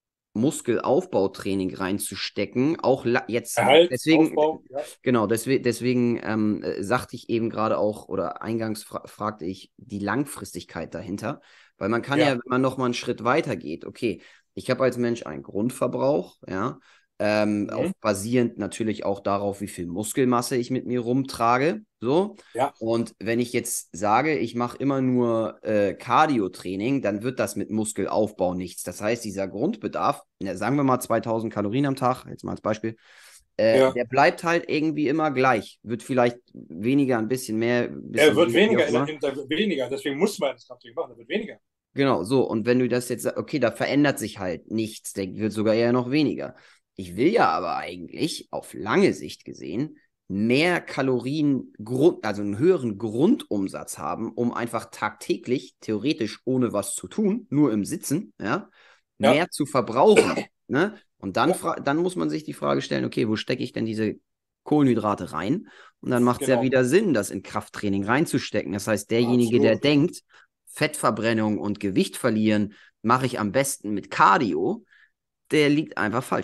Muskelaufbautraining reinzustecken. Auch jetzt, Erhalt, deswegen, Aufbau, ja, genau, deswegen sagte ich eben gerade auch, oder eingangs fragte ich die Langfristigkeit dahinter, weil man kann ja, ja, wenn man nochmal einen Schritt weiter geht, okay, ich habe als Mensch einen Grundverbrauch, ja, mhm, auf basierend natürlich auch darauf, wie viel Muskelmasse ich mit mir rumtrage, so. ja, Und wenn ich jetzt sage, ich mache immer nur Cardio-Training, dann wird das mit Muskelaufbau nichts. Das heißt, dieser Grundbedarf, sagen wir mal 2000 Kalorien am Tag, jetzt mal als Beispiel, ja. der bleibt halt irgendwie immer gleich. Wird vielleicht weniger, ein Er bisschen wird mehr, wie auch weniger, immer. weniger, deswegen muss man das natürlich machen, er wird weniger. Genau, so. Und wenn du das jetzt sagst, okay, da verändert sich halt nichts, der wird sogar eher noch weniger. Ich will ja aber eigentlich auf lange Sicht gesehen mehr Kalorien, also einen höheren Grundumsatz haben, um einfach tagtäglich, theoretisch ohne was zu tun, nur im Sitzen, ja, Ja, mehr zu verbrauchen. Ne? Und dann, ja, dann muss man sich die Frage stellen, okay, wo stecke ich denn diese Kohlenhydrate rein? Und dann macht es ja genau, wieder Sinn, das in Krafttraining reinzustecken. Das heißt, derjenige, der absolut. denkt, Fettverbrennung und Gewicht verlieren mache ich am besten mit Cardio, der liegt einfach falsch.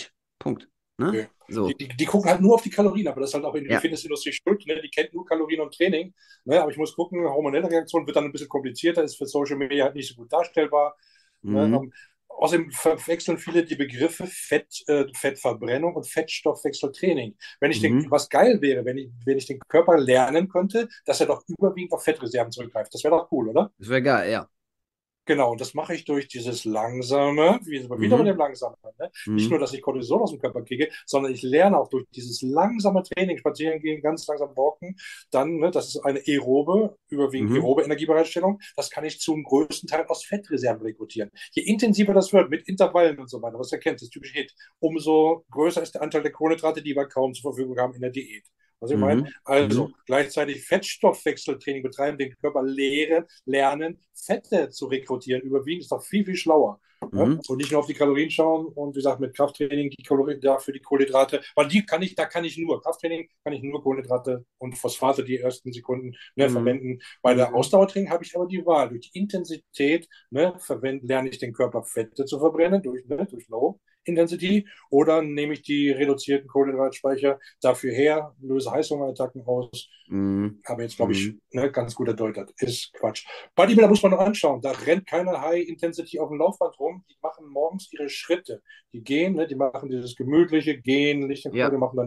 Punkt. Ne? Okay. Die, So. die, die gucken halt nur auf die Kalorien, aber das ist halt auch in die Ja. Fitnessindustrie schuld. Ne? Die kennt nur Kalorien und Training. Ne? Aber ich muss gucken, hormonelle Reaktion wird dann ein bisschen komplizierter, ist für Social Media halt nicht so gut darstellbar. Ne? Mhm. Außerdem verwechseln viele die Begriffe Fettverbrennung und Fettstoffwechseltraining. Mhm. Was geil wäre, wenn ich den Körper lernen könnte, dass er doch überwiegend auf Fettreserven zurückgreift. Das wäre doch cool, oder? Das wäre geil, ja. Genau, und das mache ich durch dieses langsame, wie sind wir wieder mit dem Mhm. langsamen, ne? Nicht nur, Mhm. dass ich Cortisol aus dem Körper kriege, sondern ich lerne auch durch dieses langsame Training, spazieren gehen, ganz langsam walken, dann, ne, das ist eine überwiegend Mhm. aerobe Energiebereitstellung, das kann ich zum größten Teil aus Fettreserven rekrutieren. Je intensiver das wird, mit Intervallen und so weiter, was ihr kennt, das ist typisch HIIT, umso größer ist der Anteil der Kohlenhydrate, die wir kaum zur Verfügung haben in der Diät. Was ich meine? Mhm. Also Mhm. gleichzeitig Fettstoffwechseltraining betreiben, den Körper lernen, Fette zu rekrutieren. Überwiegend ist doch viel, viel schlauer. Ne? Mhm. Und nicht nur auf die Kalorien schauen und wie gesagt, mit Krafttraining die Kalorien dafür die Kohlenhydrate, weil da kann ich nur, Krafttraining kann ich nur Kohlenhydrate und Phosphate die ersten Sekunden, ne, Mhm. verwenden. Bei der Mhm. Ausdauertraining habe ich aber die Wahl. Durch die Intensität, ne, lerne ich den Körper Fette zu verbrennen, durch Low Intensity, oder nehme ich die reduzierten Kohlenhydratspeicher dafür her, löse Heißhungerattacken aus. Mhm. Aber jetzt, glaube ich, Mhm. ne, ganz gut erläutert. Ist Quatsch. Bodybuilder muss man noch anschauen. Da rennt keine High Intensity auf dem Laufband rum. Die machen morgens ihre Schritte. Die gehen, ne, die machen dieses gemütliche Gehen, Licht und Freude, Ja. machen dann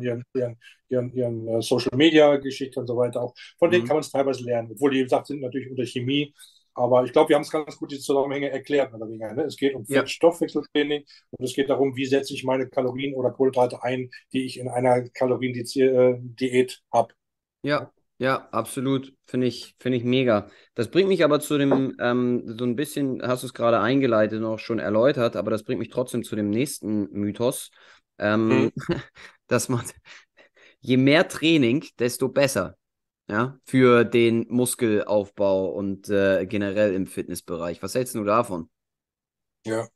ihren Social Media Geschichte und so weiter auch. Von denen Mhm. kann man es teilweise lernen. Obwohl die, wie gesagt, sind natürlich unter Chemie. Aber ich glaube, wir haben es ganz gut, die Zusammenhänge erklärt. Oder weniger, ne? Es geht um Ja. Fettstoffwechseltraining und es geht darum, wie setze ich meine Kalorien oder Kohlenhydrate ein, die ich in einer Kaloriendiät habe. Ja, ja, absolut. Finde ich mega. Das bringt mich aber zu dem, so ein bisschen, hast du es gerade eingeleitet und auch schon erläutert, aber das bringt mich trotzdem zu dem nächsten Mythos, Hm. ähm, dass man, je mehr Training, desto besser, ja, für den Muskelaufbau und generell im Fitnessbereich. Was hältst du davon? Ja.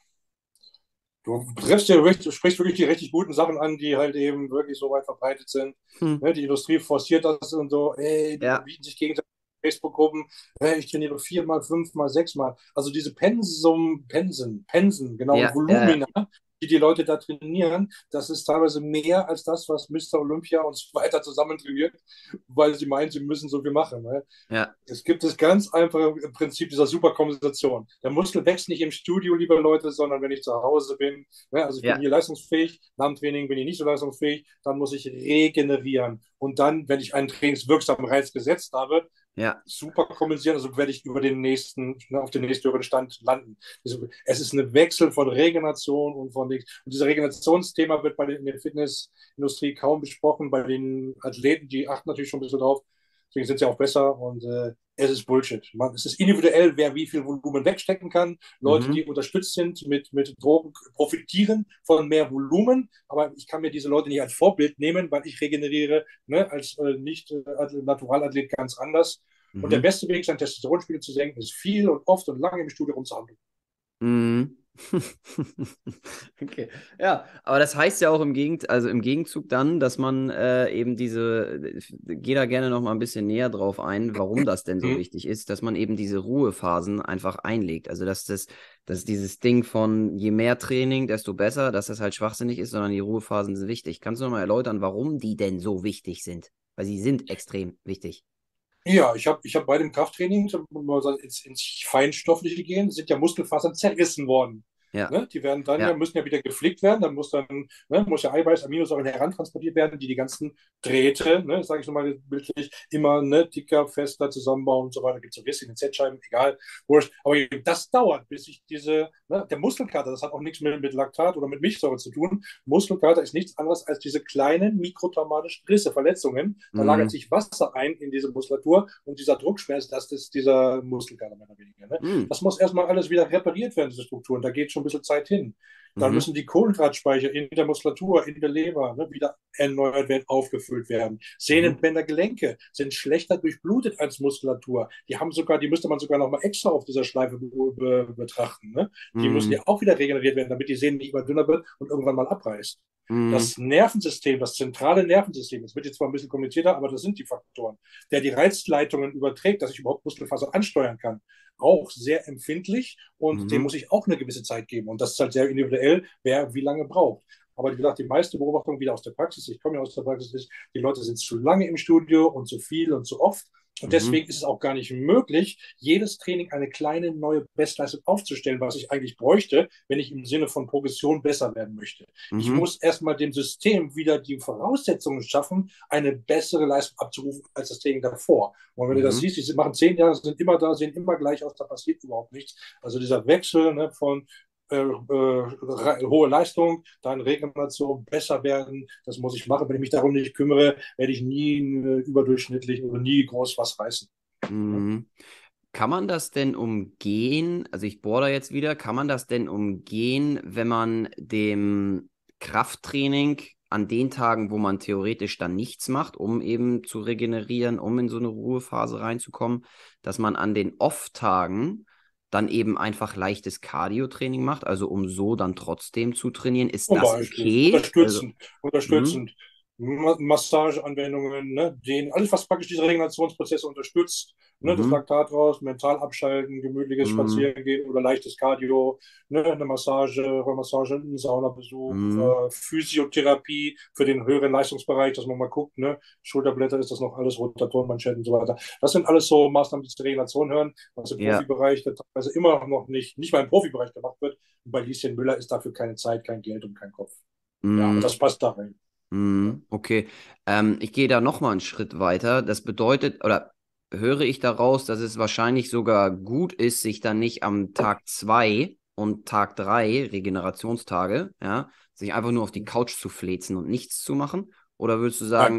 Du sprichst wirklich die richtig guten Sachen an, die halt eben wirklich so weit verbreitet sind. Hm. Ne, die Industrie forciert das und so, ey, die Ja, bieten sich gegenseitig Facebook-Gruppen, hey, ich trainiere viermal, fünfmal, sechsmal. Also diese Pensen, genau, und ja, ja, ja. Volumina, die Leute da trainieren, das ist teilweise mehr als das, was Mr. Olympia und so weiter zusammen trainiert, weil sie meinen, sie müssen so viel machen. Ne? Ja, Es gibt das ganz einfache Prinzip dieser Superkompensation. Der Muskel wächst nicht im Studio, liebe Leute, sondern wenn ich zu Hause bin. Ne, also ich bin ja, hier leistungsfähig, nach dem Training bin ich nicht so leistungsfähig, dann muss ich regenerieren. Und dann, wenn ich einen trainingswirksamen Reiz gesetzt habe, ja. super kompensieren, also werde ich auf den nächsthöheren Stand landen. Es ist ein Wechsel von Regeneration und von nichts. Und dieses Regenerationsthema wird in der Fitnessindustrie kaum besprochen. Bei den Athleten, die achten natürlich schon ein bisschen drauf. Deswegen sind sie auch besser und es ist Bullshit. Es ist individuell, wer wie viel Volumen wegstecken kann. Leute, die Mhm. unterstützt sind mit Drogen, profitieren von mehr Volumen, aber ich kann mir diese Leute nicht als Vorbild nehmen, weil ich regeneriere, ne, als nicht Naturalathlet ganz anders. Und der Mhm. beste Weg, seinen Testosteronspiegel zu senken, ist viel und oft und lange im Studio rumzuhandeln. Mhm. Okay. Ja, aber das heißt ja auch also im Gegenzug dann, dass man eben geh da gerne noch mal ein bisschen näher drauf ein, warum das denn so Hm. wichtig ist, dass man eben diese Ruhephasen einfach einlegt. Also dass dieses Ding von je mehr Training, desto besser, dass das halt schwachsinnig ist, sondern die Ruhephasen sind wichtig. Kannst du noch mal erläutern, warum die denn so wichtig sind? Weil sie sind extrem wichtig. Ja, ich hab bei dem Krafttraining, ins Feinstoffliche gehen, sind ja Muskelfasern zerrissen worden. Ja, Ne? Die werden dann ja, ja. müssen ja wieder gepflegt werden, muss ja Eiweiß, Aminosäuren herantransportiert werden, die ganzen Drähte, ne, sage ich nochmal bildlich, immer ne, dicker, fester zusammenbauen und so weiter. Gibt es so Risse in den Z-Scheiben, egal, wurscht. Aber das dauert, bis ich der Muskelkater, das hat auch nichts mit Laktat oder mit Milchsäure zu tun. Muskelkater ist nichts anderes als diese kleinen mikrotraumatischen Risse, Verletzungen. Da lagert Mhm. sich Wasser ein in diese Muskulatur und dieser Druckschmerz, das ist dieser Muskelkater mehr oder weniger. Ne? Mhm. Das muss erstmal alles wieder repariert werden, diese Strukturen. Da geht schon ein bisschen Zeit hin. Dann Mhm. müssen die Kohlenhydratspeicher in der Muskulatur, in der Leber ne, wieder erneuert werden, aufgefüllt werden. Mhm. Sehnenbänder, Gelenke sind schlechter durchblutet als Muskulatur. Die müsste man sogar noch mal extra auf dieser Schleife betrachten. Ne? Die müssen ja Mhm. auch wieder regeneriert werden, damit die Sehne nicht immer dünner wird und irgendwann mal abreißt. Mhm. Das Nervensystem, das zentrale Nervensystem, das wird jetzt zwar ein bisschen komplizierter, aber das sind die Faktoren, der die Reizleitungen überträgt, dass ich überhaupt Muskelfaser ansteuern kann, auch sehr empfindlich und dem muss Mhm. ich auch eine gewisse Zeit geben. Und das ist halt sehr individuell, wer wie lange braucht. Aber wie gesagt, die meiste Beobachtung wieder aus der Praxis, ich komme ja aus der Praxis, ist, die Leute sind zu lange im Studio und zu viel und zu oft. Und Mhm. deswegen ist es auch gar nicht möglich, jedes Training eine kleine neue Bestleistung aufzustellen, was ich eigentlich bräuchte, wenn ich im Sinne von Progression besser werden möchte. Ich Mhm. muss erstmal dem System wieder die Voraussetzungen schaffen, eine bessere Leistung abzurufen als das Training davor. Und wenn du das Mhm. siehst, die machen 10 Jahre, sind immer da, sehen immer gleich aus, da passiert überhaupt nichts. Also dieser Wechsel, ne, von hohe Leistung, dann Regeneration, besser werden. Das muss ich machen. Wenn ich mich darum nicht kümmere, werde ich nie überdurchschnittlich oder nie groß was reißen. Ja. Mhm. Kann man das denn umgehen? Also ich bohre da jetzt wieder. Kann man das denn umgehen, wenn man dem Krafttraining an den Tagen, wo man theoretisch dann nichts macht, um eben zu regenerieren, um in so eine Ruhephase reinzukommen, dass man an den Off-Tagen dann eben einfach leichtes Cardio-Training macht, also um so dann trotzdem zu trainieren? Ist Zum das Beispiel okay? Also, unterstützend. Massageanwendungen, ne, alles, was praktisch diese Regenerationsprozesse unterstützt, ne, das mhm, Laktat raus, mental abschalten, gemütliches mhm, Spazierengehen oder leichtes Cardio, ne, eine Massage, Rollmassage, ein Saunabesuch, mhm, Physiotherapie für den höheren Leistungsbereich, dass man mal guckt, ne, Schulterblätter, ist das noch alles, Rotatorenmanschetten und so weiter. Das sind alles so Maßnahmen, die zur Regeneration hören, was im ja, Profibereich teilweise immer noch nicht mal im Profibereich gemacht wird. Und bei Lieschen Müller ist dafür keine Zeit, kein Geld und kein Kopf. Ja, aber mhm. das passt da rein. Ja. Okay, ich gehe da noch mal einen Schritt weiter. Das bedeutet, oder höre ich daraus, dass es wahrscheinlich sogar gut ist, sich dann nicht am Tag 2 und Tag 3 Regenerationstage, ja, sich einfach nur auf die Couch zu fläzen und nichts zu machen? Oder würdest du Nein, sagen,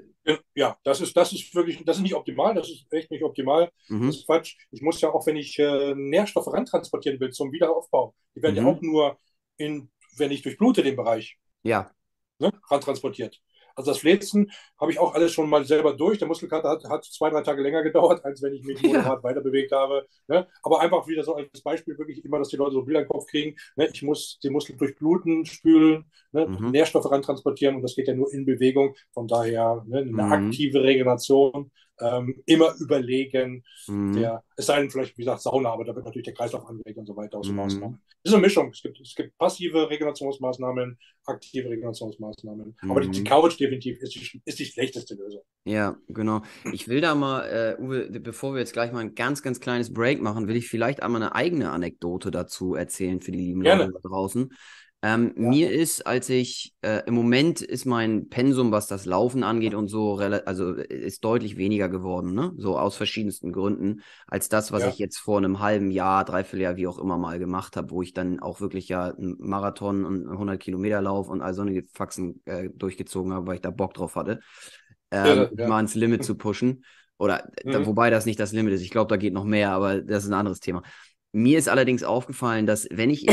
ja, das ist wirklich, das ist nicht optimal, das ist echt nicht optimal. Das mhm, ist Quatsch. Ich muss ja auch, wenn ich Nährstoffe rantransportieren will zum Wiederaufbau, die werden ja auch mhm, nur wenn ich durchblute den Bereich, ja, ne, rantransportiert. Also das Fläzen habe ich auch alles schon mal selber durch. Der Muskelkater hat 2, 3 Tage länger gedauert, als wenn ich mich ja, moderat weiter bewegt habe. Ne? Aber einfach wieder so als Beispiel wirklich immer, dass die Leute so Bilder im Kopf kriegen. Ne? Ich muss den Muskel durchbluten, spülen, ne? mhm, Nährstoffe ran transportieren und das geht ja nur in Bewegung. Von daher ne? Eine mhm, aktive Regeneration immer überlegen. mhm, Es sei denn, vielleicht, wie gesagt, Sauna, aber da wird natürlich der Kreislauf angeregt und so weiter aus so mhm, Maßnahmen. Das ist eine Mischung. Es gibt passive Regenerationsmaßnahmen, aktive Regenerationsmaßnahmen. Aber die mhm. Couch definitiv ist die schlechteste Lösung. Ja, genau. Ich will da mal, Uwe, bevor wir jetzt gleich mal ein ganz, ganz kleines Break machen, will ich vielleicht einmal eine eigene Anekdote dazu erzählen für die lieben Leute Gerne. da draußen. Ja, Mir ist, im Moment ist mein Pensum, was das Laufen angeht und so, also ist deutlich weniger geworden, ne? So aus verschiedensten Gründen, als das, was ich ja, jetzt vor einem halben Jahr, Dreivierteljahr, wie auch immer mal gemacht habe, wo ich dann auch wirklich ja einen Marathon und 100 Kilometer Lauf und all so eine Faxen durchgezogen habe, weil ich da Bock drauf hatte irre, mich ja. mal ans Limit zu pushen. Oder Mhm. wobei das nicht das Limit ist. Ich glaube, da geht noch mehr, aber das ist ein anderes Thema. Mir ist allerdings aufgefallen, dass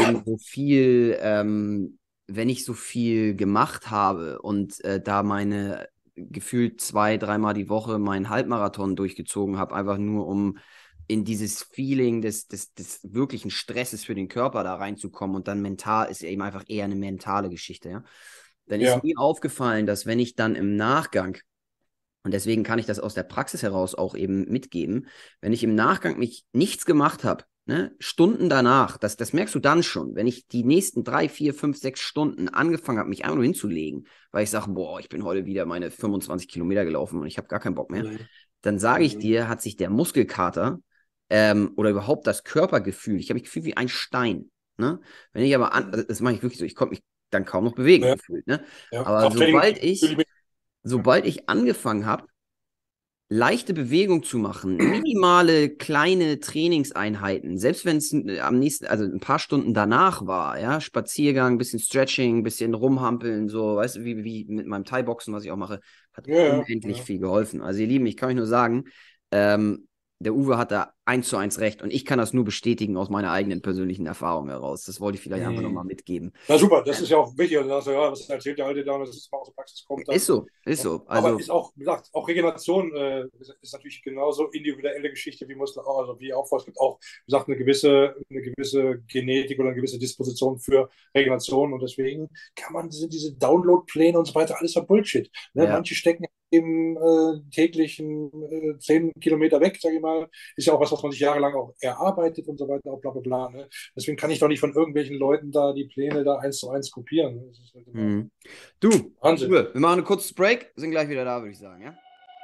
wenn ich so viel gemacht habe und da meine gefühlt 2, 3 Mal die Woche meinen Halbmarathon durchgezogen habe, einfach nur um in dieses Feeling des wirklichen Stresses für den Körper da reinzukommen und dann mental ist eben einfach eher eine mentale Geschichte, ja. Dann ist Ja, mir aufgefallen, dass wenn ich dann im Nachgang und deswegen kann ich das aus der Praxis heraus auch eben mitgeben. Wenn ich im Nachgang mich nichts gemacht habe, ne, Stunden danach, das merkst du dann schon, wenn ich die nächsten 3, 4, 5, 6 Stunden angefangen habe, mich einfach nur hinzulegen, weil ich sage, boah, ich bin heute wieder meine 25 Kilometer gelaufen und ich habe gar keinen Bock mehr, mhm. dann sage ich Mhm. dir, hat sich der Muskelkater oder überhaupt das Körpergefühl, ich habe mich gefühlt wie ein Stein. Ne? Wenn ich aber also das mache ich wirklich so, ich konnte mich dann kaum noch bewegen Ja, gefühlt. Ne? ja. Aber Krafttraining fühle ich mich. sobald ich angefangen habe, leichte Bewegung zu machen, minimale kleine Trainingseinheiten, selbst wenn es am nächsten, also ein paar Stunden danach war, ja, Spaziergang, bisschen Stretching, bisschen rumhampeln, so, weißt du, wie mit meinem Thai-Boxen, was ich auch mache, hat Ja, ja, unendlich ja. viel geholfen. Also ihr Lieben, ich kann euch nur sagen, ähm, der Uwe hat da 1:1 recht und ich kann das nur bestätigen aus meiner eigenen persönlichen Erfahrung heraus. Das wollte ich vielleicht einfach nochmal Mhm. mitgeben. Na super, das ist Ähm, ja auch wichtig. Und dann sagst du, ja, was erzählt der alte Dame, dass es mal aus der Praxis kommt ist dann. so, ist Ja. so. Aber Also, ist auch, wie gesagt, auch Regeneration ist natürlich genauso individuelle Geschichte wie Muskel, also wie Aufbau. Es gibt auch, wie gesagt, eine gewisse Genetik oder eine gewisse Disposition für Regeneration und deswegen sind diese Download-Pläne und so weiter alles so Bullshit. Ne? ja. Manche stecken im täglichen 10 Kilometer weg, sage ich mal, ist ja auch was man sich jahrelang auch erarbeitet und so weiter, auch bla bla bla. Ne? Deswegen kann ich doch nicht von irgendwelchen Leuten da die Pläne da eins zu eins kopieren. Das ist halt immer Mhm. Du, Wahnsinn. Uwe, wir machen einen kurzen Break, sind gleich wieder da, würde ich sagen, ja?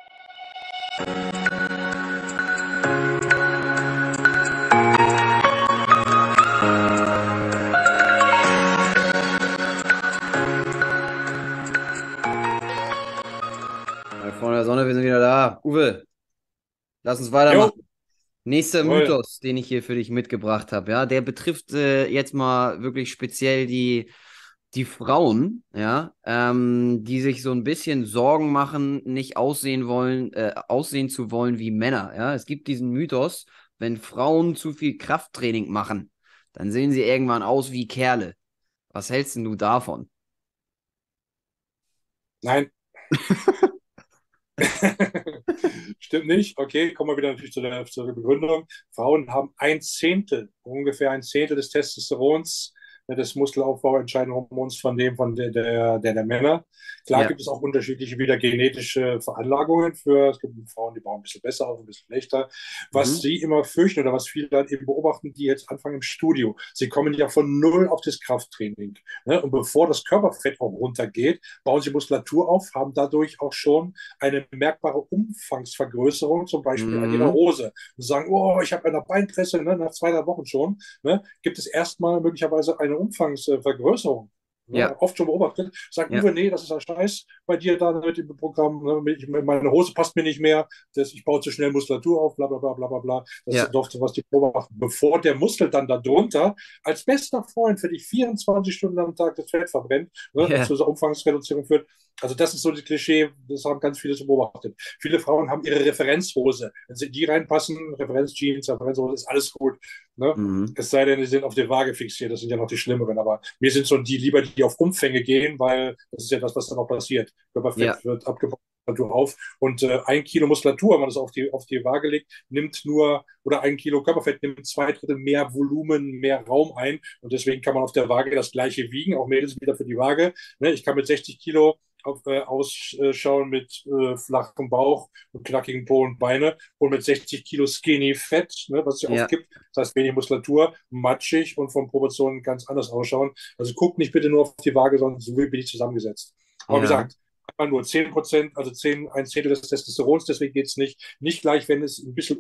Freunde der Sonne, wir sind wieder da. Uwe, lass uns Jo, weitermachen. Nächster toll. Mythos, den ich hier für dich mitgebracht habe, ja, der betrifft jetzt mal wirklich speziell die Frauen, ja, die sich so ein bisschen Sorgen machen, nicht aussehen zu wollen wie Männer, ja. Es gibt diesen Mythos, wenn Frauen zu viel Krafttraining machen, dann sehen sie irgendwann aus wie Kerle. Was hältst denn du davon? Nein, stimmt nicht. Okay, kommen wir wieder natürlich zur Begründung. Frauen haben ein Zehntel, ungefähr ein Zehntel des Testosterons, des Muskelaufbau entscheidenden Hormons von der Männer. Klar Ja. gibt es auch unterschiedliche wieder genetische Veranlagungen für, es gibt Frauen, die bauen ein bisschen besser auf, ein bisschen schlechter. Was Mhm. sie immer fürchten oder was viele dann eben beobachten, die jetzt anfangen im Studio, sie kommen ja von null auf das Krafttraining. Ne? Und bevor das Körperfett auch runtergeht, bauen sie Muskulatur auf, haben dadurch auch schon eine merkbare Umfangsvergrößerung, zum Beispiel an jeder Mhm. Hose. Und sagen, oh, ich habe eine Beinpresse, ne, nach 2, 3 Wochen schon, ne, gibt es erstmal möglicherweise eine Umfangsvergrößerung. Ne, Ja, oft schon beobachtet, sagt ja, Uwe, nee, das ist ein Scheiß bei dir da mit dem Programm, ne, meine Hose passt mir nicht mehr, ich baue zu schnell Muskulatur auf, bla bla bla bla bla bla. Das ja, ist oft, was die beobachten. Bevor der Muskel dann darunter als bester Freund für dich 24 Stunden am Tag das Fett verbrennt, ne, ja, zu dieser Umfangsreduzierung führt, also das ist so das Klischee, das haben ganz viele so beobachtet. Viele Frauen haben ihre Referenzhose. Wenn sie in die reinpassen, Referenzjeans, Referenzhose, ist alles gut. Ne? mhm. Es sei denn, sie sind auf die Waage fixiert, das sind ja noch die schlimmeren. Aber mir sind so die lieber, die auf Umfänge gehen, weil das ist ja das, was dann auch passiert. Ja, Körperfett wird abgebaut. Muskulatur auf und 1 Kilo Muskulatur, wenn man das auf die Waage legt, nimmt nur, oder 1 Kilo Körperfett nimmt 2 Drittel mehr Volumen, mehr Raum ein und deswegen kann man auf der Waage das gleiche wiegen, auch Mädels wieder für die Waage. Ne? Ich kann mit 60 Kilo ausschauen mit flachem Bauch und knackigen Po und Beine und mit 60 Kilo Skinny Fett, ne, was es ja oft ja, gibt, das heißt wenig Muskulatur, matschig und von Proportionen ganz anders ausschauen. Also guckt nicht bitte nur auf die Waage, sondern so bin ich zusammengesetzt. Aber wie ja, gesagt, einmal nur 10%, also 10, ein Zehntel des Testosterons, deswegen geht es nicht. Nicht gleich, wenn es ein bisschen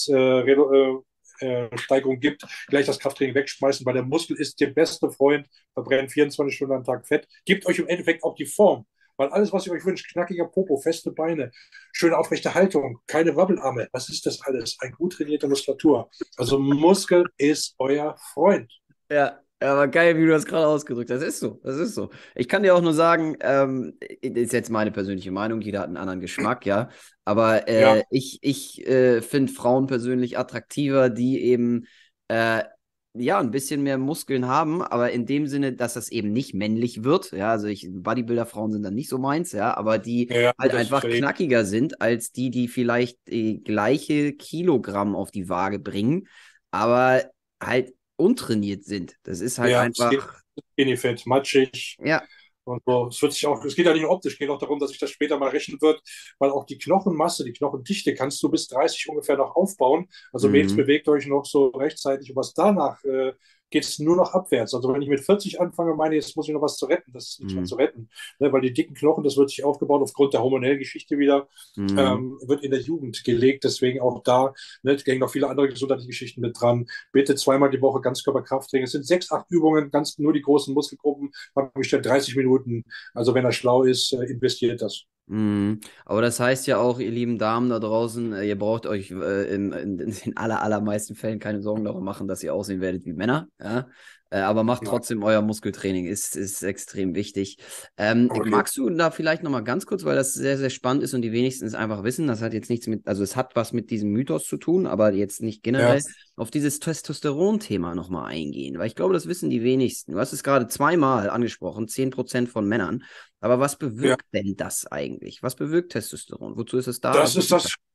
Umfangssteigerung gibt, gleich das Krafttraining wegschmeißen, weil der Muskel ist der beste Freund, verbrennt 24 Stunden am Tag Fett, gibt euch im Endeffekt auch die Form. Weil alles, was ihr euch wünscht, knackiger Popo, feste Beine, schöne aufrechte Haltung, keine Wabbelarme, was ist das alles? Eine gut trainierte Muskulatur. Also Muskel ist euer Freund. ja. Ja, aber geil, wie du das gerade ausgedrückt hast. Das ist so, das ist so. Ich kann dir auch nur sagen, ist jetzt meine persönliche Meinung, jeder hat einen anderen Geschmack, ja. Aber Ja, ich finde Frauen persönlich attraktiver, die eben äh, ja ein bisschen mehr Muskeln haben, aber in dem Sinne, dass das eben nicht männlich wird. Ja, also Bodybuilder-Frauen sind dann nicht so meins, ja, aber die ja, halt gut, das ist einfach ja eh. knackiger sind als die, die vielleicht die gleiche Kilogramm auf die Waage bringen, aber halt untrainiert sind. Das ist halt Ja, einfach, Skinny Fett, matschig, ja, und so. Es geht ja nicht nur optisch, es geht auch darum, dass sich das später mal rechnen wird, weil auch die Knochenmasse, die Knochendichte kannst du bis 30 ungefähr noch aufbauen. Also Mädels, mhm, bewegt euch noch so rechtzeitig und was danach geht es nur noch abwärts. Also wenn ich mit 40 anfange, meine ich, jetzt muss ich noch was zu retten. Das ist nichts mehr mhm, zu retten, ne? Weil die dicken Knochen, das wird sich aufgebaut aufgrund der hormonellen Geschichte wieder, mhm. wird in der Jugend gelegt. Deswegen auch da, ne, gehen noch viele andere gesundheitliche Geschichten mit dran. Bitte zweimal die Woche Ganzkörperkrafttraining. Es sind 6, 8 Übungen, ganz nur die großen Muskelgruppen, habe ich gestellt, 30 Minuten. Also wenn er schlau ist, investiert das. Mhm. Aber das heißt ja auch, ihr lieben Damen da draußen, ihr braucht euch in den allermeisten Fällen keine Sorgen darum machen, dass ihr aussehen werdet wie Männer. Ja? Aber macht Nein. trotzdem euer Muskeltraining, ist extrem wichtig. Okay. Magst du da vielleicht nochmal ganz kurz, weil das sehr, sehr spannend ist und die wenigsten es einfach wissen, das hat jetzt nichts mit, also es hat was mit diesem Mythos zu tun, aber jetzt nicht Ja, generell, auf dieses Testosteron-Thema nochmal eingehen, weil ich glaube, das wissen die wenigsten. Du hast es gerade zweimal angesprochen, 10% von Männern. Aber was ja. bewirkt denn das eigentlich? Was bewirkt Testosteron? Wozu ist es da? Das Wozu ist dient das das?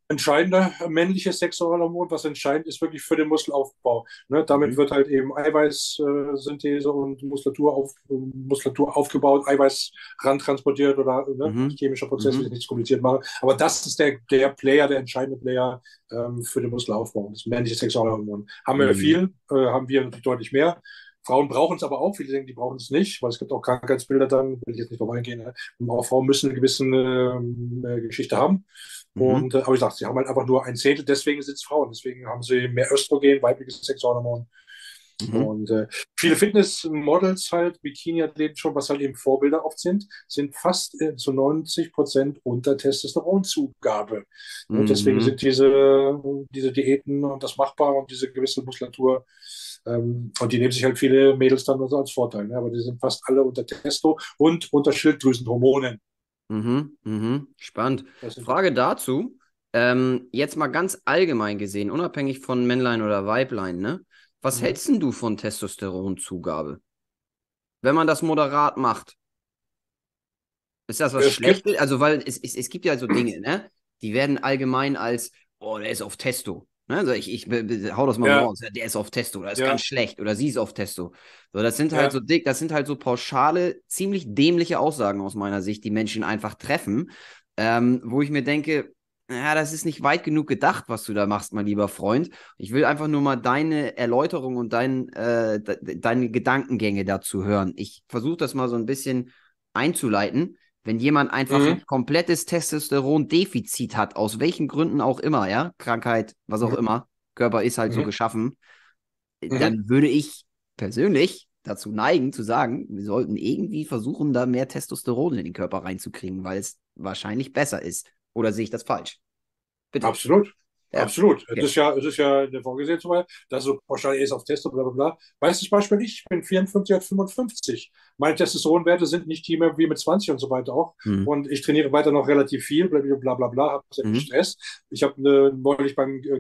entscheidender männliches Sexualhormon. Was entscheidend ist wirklich für den Muskelaufbau. Ne? Damit Mhm. wird halt eben Eiweißsynthese und Muskulatur aufgebaut, Eiweiß rantransportiert oder ne? Mhm. Chemischer Prozess, will ich Mhm. nicht kompliziert machen. Aber das ist der Player, der entscheidende Player für den Muskelaufbau. Das männliche Sexualhormon. Haben wir Mhm. viel, haben wir natürlich deutlich mehr. Frauen brauchen es aber auch. Viele denken, die brauchen es nicht, weil es gibt auch Krankheitsbilder dann, will ich jetzt nicht drauf eingehen. Ne? Und auch Frauen müssen eine gewisse Geschichte haben. Mhm. Und, aber ich sage, sie haben halt einfach nur ein Zehntel, deswegen sind es Frauen. Deswegen haben sie mehr Östrogen, weibliches Sexualhormon. Mhm. Und viele Fitnessmodels halt, Bikini-Athleten schon, was halt eben Vorbilder oft sind fast zu 90% unter Testosteronzugabe. Ne? Deswegen Mhm. sind diese Diäten und das machbar und diese gewisse Muskulatur, und die nehmen sich halt viele Mädels dann also als Vorteil. Ne? Aber die sind fast alle unter Testo und unter Schilddrüsenhormonen. Mhm. Mhm. Spannend. Das sind Frage dazu. Jetzt mal ganz allgemein gesehen, unabhängig von Männlein oder Weiblein, ne? Was Mhm. hältst denn du von Testosteronzugabe? Wenn man das moderat macht, ist das was Es gibt, Schlechtes? Also, weil es gibt ja so Dinge, ne? Die werden allgemein als, oh, der ist auf Testo. Ne? Also hau das mal so ja, raus. Der ist auf Testo, oder ist ganz ja, schlecht, oder sie ist auf Testo. So, das sind halt so ja. dick, das sind halt so pauschale, ziemlich dämliche Aussagen aus meiner Sicht, die Menschen einfach treffen, wo ich mir denke, ja, das ist nicht weit genug gedacht, was du da machst, mein lieber Freund. Ich will einfach nur mal deine Erläuterung und deine Gedankengänge dazu hören. Ich versuche das mal so ein bisschen einzuleiten. Wenn jemand einfach ein Mhm. komplettes Testosterondefizit hat, aus welchen Gründen auch immer, ja, Krankheit, was auch Mhm. immer, Körper ist halt so Mhm. geschaffen, Mhm. dann würde ich persönlich dazu neigen zu sagen, wir sollten irgendwie versuchen, da mehr Testosteron in den Körper reinzukriegen, weil es wahrscheinlich besser ist. Oder sehe ich das falsch? Bitte. Absolut. Ja. Absolut. Okay. Es ist ja vorgesehen, so weit, dass so pauschal ist auf Test, bla bla bla. Weißt du, zum Beispiel, ich bin 54, 55. Meine Testosteronwerte sind nicht die mehr wie mit 20 und so weiter auch. Mhm. Und ich trainiere weiter noch relativ viel, bla bla bla, habe sehr viel Mhm. Stress. Ich habe neulich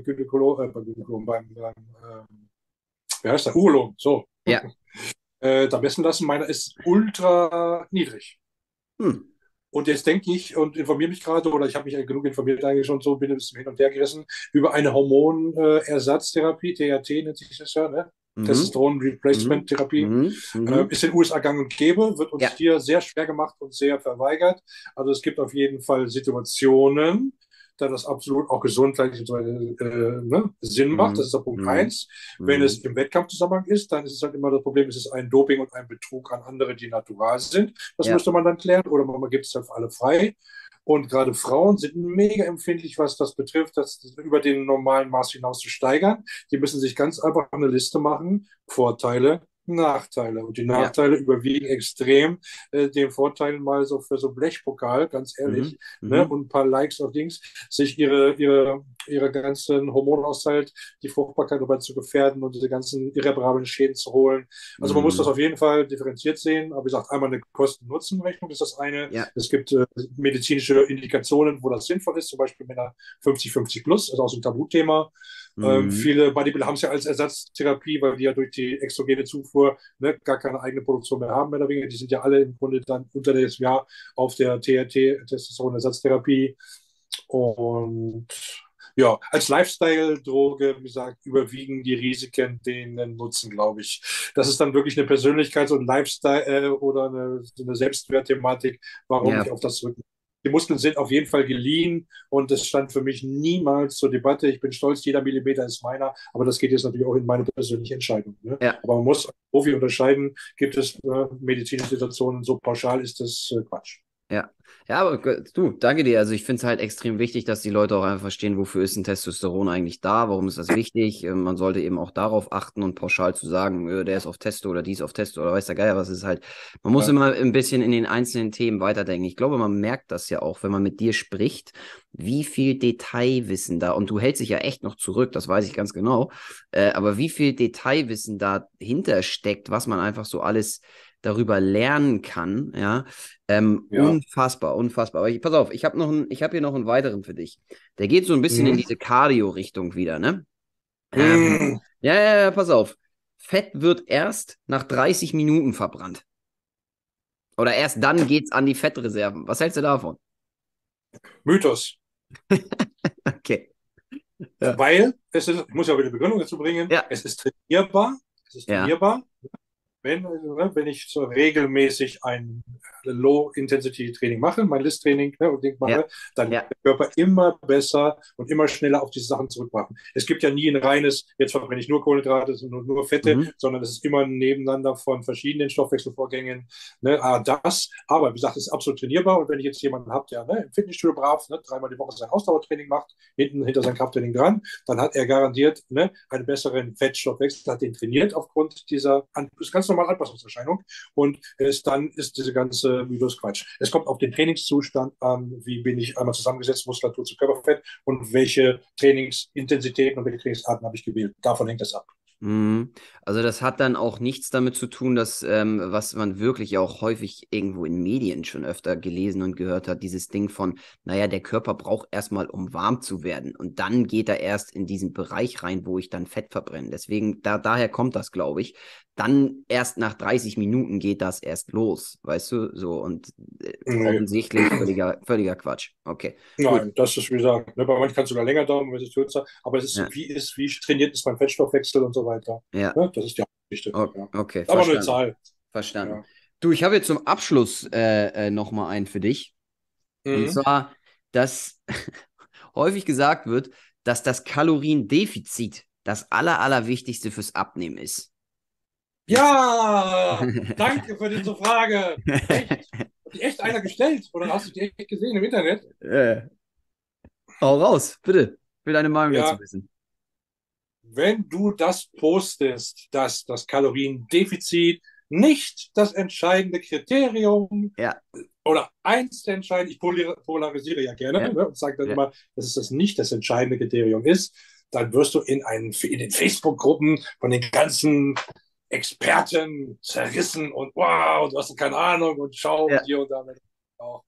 wie heißt der, Urolog, so, Ja. da messen lassen. Meiner ist ultra niedrig. Hm. Und jetzt denke ich und informiere mich gerade, oder ich habe mich genug informiert eigentlich schon so, bin ein bisschen hin und her gerissen, über eine Hormonersatztherapie, TRT nennt sich das ja, ne? Mhm. Testosteron Replacement Mhm. Therapie, Mhm. Mhm. ist in den USA gang und gäbe, wird uns Ja. hier sehr schwer gemacht und sehr verweigert. Also es gibt auf jeden Fall Situationen, da das absolut auch gesundheitlich und so weiter, ne, Sinn macht. Das Mhm. ist der Punkt Mhm. eins. Wenn es Mhm. im Wettkampfzusammenhang ist, dann ist es halt immer das Problem, es ist ein Doping und ein Betrug an andere, die natural sind. Das Ja. müsste man dann klären. Oder man gibt es halt für alle frei. Und gerade Frauen sind mega empfindlich, was das betrifft, das über den normalen Maß hinaus zu steigern. Die müssen sich ganz einfach eine Liste machen, Vorteile, Nachteile. Und die Ja. Nachteile überwiegen extrem den Vorteilen mal so für so Blechpokal, ganz ehrlich, Mhm. ne, Mhm. und ein paar Likes auf Dings, sich ihre ganzen Hormonaushalt, die Fruchtbarkeit dabei zu gefährden und diese ganzen irreparablen Schäden zu holen. Also man muss das Mhm. auf jeden Fall differenziert sehen. Aber wie gesagt, einmal eine Kosten-Nutzen-Rechnung ist das eine. Ja. Es gibt medizinische Indikationen, wo das sinnvoll ist, zum Beispiel Männer 50-50 plus, ist auch so ein Tabuthema. Mhm. Viele Bodybuilder haben es ja als Ersatztherapie, weil die ja durch die exogene Zufuhr ne, gar keine eigene Produktion mehr haben, mehr oder weniger. Die sind ja alle im Grunde dann unter das Jahr auf der TRT, Testosteronersatztherapie. Und ja, als Lifestyle-Droge, wie gesagt, überwiegen die Risiken den Nutzen, glaube ich. Das ist dann wirklich eine Persönlichkeits- und Lifestyle oder eine Selbstwertthematik, warum Ja. ich auf das zurück. Die Muskeln sind auf jeden Fall geliehen und das stand für mich niemals zur Debatte. Ich bin stolz, jeder Millimeter ist meiner, aber das geht jetzt natürlich auch in meine persönliche Entscheidung. Ne? Ja. Aber man muss als Profi unterscheiden, gibt es medizinische Situationen, so pauschal ist das Quatsch. Ja. Ja, aber du, danke dir. Also ich finde es halt extrem wichtig, dass die Leute auch einfach verstehen, wofür ist ein Testosteron eigentlich da, warum ist das wichtig. Man sollte eben auch darauf achten und pauschal zu sagen, der ist auf Testo oder dies auf Testo oder weiß der Geier was, ist halt, man muss Ja, immer ein bisschen in den einzelnen Themen weiterdenken. Ich glaube, man merkt das ja auch, wenn man mit dir spricht, wie viel Detailwissen da, und du hältst dich ja echt noch zurück, das weiß ich ganz genau, aber wie viel Detailwissen dahinter steckt, was man einfach so alles darüber lernen kann, ja, ja. unfassbar, unfassbar. Aber pass auf, ich habe hier noch einen weiteren für dich. Der geht so ein bisschen in Mhm. diese Cardio-Richtung wieder, ne? Mhm. Ja, pass auf. Fett wird erst nach 30 Minuten verbrannt. Oder erst dann geht's an die Fettreserven. Was hältst du davon? Mythos. Okay. Ja. Weil ich muss ja wieder Begründung dazu bringen, Ja. es ist trainierbar. Es ist Ja. trainierbar. Wenn ich so regelmäßig ein Low-Intensity-Training mache, mein List-Training und Ding Ja. mache, dann Ja. wird der Körper immer besser und immer schneller auf diese Sachen zurückmachen. Es gibt ja nie ein reines, jetzt verbrenne ich nur Kohlenhydrate, nur Fette, Mhm. sondern es ist immer ein Nebeneinander von verschiedenen Stoffwechselvorgängen. Aber wie gesagt, es ist absolut trainierbar. Und wenn ich jetzt jemanden habe, der im Fitnessstudio brav 3-mal die Woche sein Ausdauertraining macht, hinter sein Krafttraining dran, dann hat er garantiert einen besseren Fettstoffwechsel, hat den trainiert aufgrund dieser ganz normalen Anpassungserscheinung. Und dann ist diese ganze Mythos Quatsch. Es kommt auf den Trainingszustand an, wie bin ich einmal zusammengesetzt, Muskulatur zu Körperfett und welche Trainingsintensitäten und welche Trainingsarten habe ich gewählt. Davon hängt das ab. Also das hat dann auch nichts damit zu tun, dass, was man wirklich auch häufig irgendwo in Medien schon öfter gelesen und gehört hat, dieses Ding von, naja, der Körper braucht erstmal, um warm zu werden. Und dann geht er erst in diesen Bereich rein, wo ich dann Fett verbrenne. Deswegen, daher kommt das, glaube ich. Dann erst nach 30 Minuten geht das erst los, weißt du? So, und Nee. offensichtlich völliger Quatsch. Okay. Nein, Gut. das ist, wie gesagt, bei manchen kann es sogar länger dauern, wenn es kürzer, aber es ist, Ja. wie trainiert ist mein Fettstoffwechsel und so weiter. Ja. Das ist die Geschichte. Ja. Okay, Aber nur eine verstanden. Zahl. Verstanden. Ja. Du, ich habe jetzt zum Abschluss nochmal einen für dich. Und zwar, dass häufig gesagt wird, dass das Kaloriendefizit das Allerwichtigste fürs Abnehmen ist. Ja, danke für diese Frage. Echt? Hat die echt einer gestellt? Oder hast du die echt gesehen im Internet? Hau raus, bitte. Ich will deine Meinung Ja. dazu wissen. Wenn du das postest, dass das Kaloriendefizit nicht das entscheidende Kriterium oder eins der entscheidenden, ich polarisiere ja gerne und sage dann immer, dass es das nicht das entscheidende Kriterium ist, dann wirst du in den Facebook-Gruppen von den ganzen Experten zerrissen und wow, du hast keine Ahnung und schau hier und da. Auch.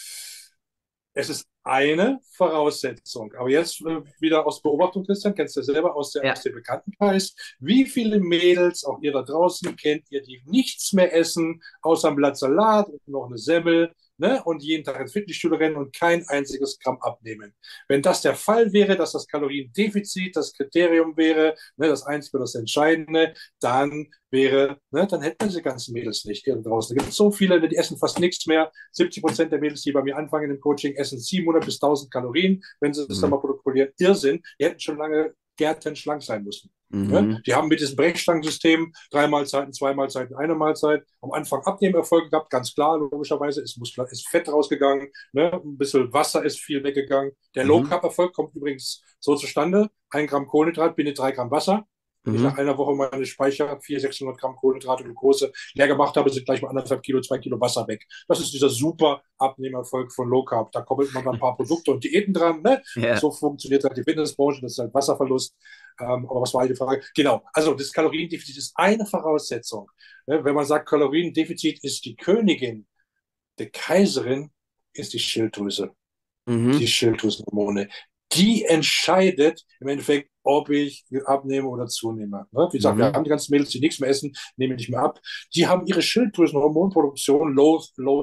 Es ist eine Voraussetzung. Aber jetzt wieder aus Beobachtung, Christian, kennst du ja selber aus dem Bekanntenkreis. Wie viele Mädels, auch ihr da draußen, kennt ihr, die nichts mehr essen, außer ein Blatt Salat und noch eine Semmel, und jeden Tag ins Fitnessstudio rennen und kein einziges Gramm abnehmen? Wenn das der Fall wäre, dass das Kaloriendefizit das Kriterium wäre, das Einzige, das Entscheidende, dann dann hätten wir diese ganzen Mädels nicht hier draußen. Da gibt es so viele, die essen fast nichts mehr. 70% der Mädels, die bei mir anfangen im Coaching, essen 700 bis 1000 Kalorien, wenn sie das dann mal protokollieren. Irrsinn. Die hätten schon lange schlank sein müssen. Die haben mit diesem Brechstangensystem 3 Mahlzeiten, 2 Mahlzeiten, 1 Mahlzeit am Anfang Abnehmerfolge gehabt. Ganz klar, logischerweise ist Fett rausgegangen, ein bisschen Wasser ist viel weggegangen. Der Low-Carb-Erfolg kommt übrigens so zustande: 1 Gramm Kohlenhydrat bindet 3 Gramm Wasser. Wenn ich nach einer Woche meine Speicher 400-600 Gramm Kohlenhydrate und Glucose leer gemacht habe, sind gleich mal 1,5 Kilo, 2 Kilo Wasser weg. Das ist dieser super Abnehmerfolg von Low Carb. Da koppelt man dann ein paar Produkte und Diäten dran. So funktioniert halt die Fitnessbranche, das ist halt Wasserverlust. Aber was war halt die Frage? Genau, also das Kaloriendefizit ist eine Voraussetzung. Wenn man sagt, Kaloriendefizit ist die Königin, die Kaiserin ist die Schilddrüse. Die Schilddrüsenhormone. Die entscheidet im Endeffekt, ob ich abnehme oder zunehme. Wie gesagt, wir haben die ganzen Mädels, die nichts mehr essen, nehmen nicht mehr ab. Die haben ihre Schilddrüsenhormonproduktion, Low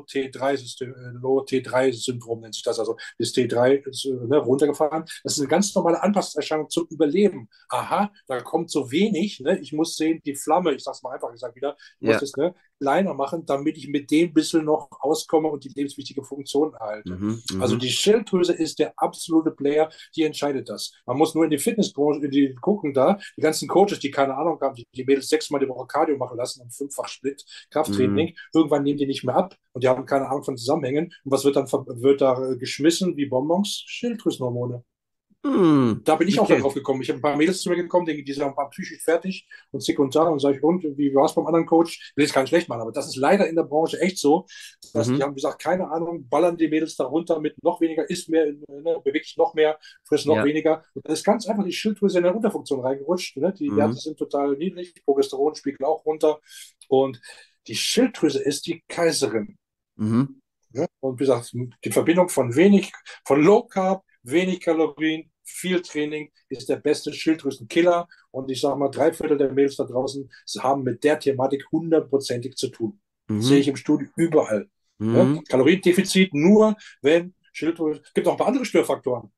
T3-Syndrom nennt sich das, also das T3 ist, runtergefahren. Das ist eine ganz normale Anpassungserscheinung zum Überleben. Aha, da kommt so wenig. Ich muss sehen, die Flamme, ich sage es mal einfach gesagt wieder, ich muss das kleiner machen, damit ich mit dem bisschen noch auskomme und die lebenswichtige Funktion erhalte. Also die Schilddrüse ist der absolute Player, die entscheidet das. Man muss nur in die Fitnessbranche die gucken da, die ganzen Coaches, die keine Ahnung haben, die Mädels 6-mal die Woche Cardio machen lassen und 5-fach Split Krafttraining, irgendwann nehmen die nicht mehr ab und die haben keine Ahnung von Zusammenhängen. Und was wird da geschmissen wie Bonbons? Schilddrüsenhormone. Da bin ich auch drauf gekommen. Ich habe ein paar Mädels zu mir gekommen, die sind ein paar psychisch fertig und sekundär und sage ich, und wie war es beim anderen Coach? Ich will es gar nicht schlecht machen, aber das ist leider in der Branche echt so, dass die haben gesagt, keine Ahnung, ballern die Mädels da runter mit noch weniger, isst mehr, bewegt sich noch mehr, frisst noch weniger. Und das ist ganz einfach die Schilddrüse in der Unterfunktion reingerutscht. Die Werte sind total niedrig, Progesteronspiegel auch runter. Und die Schilddrüse ist die Kaiserin. Und wie gesagt, die Verbindung von Low Carb, wenig Kalorien, viel Training ist der beste Schilddrüsenkiller. Und ich sage mal, 3/4 der Mädels da draußen haben mit der Thematik 100%ig zu tun. Sehe ich im Studio überall. Kaloriendefizit nur, wenn Schilddrüse. Es gibt auch ein paar andere Störfaktoren.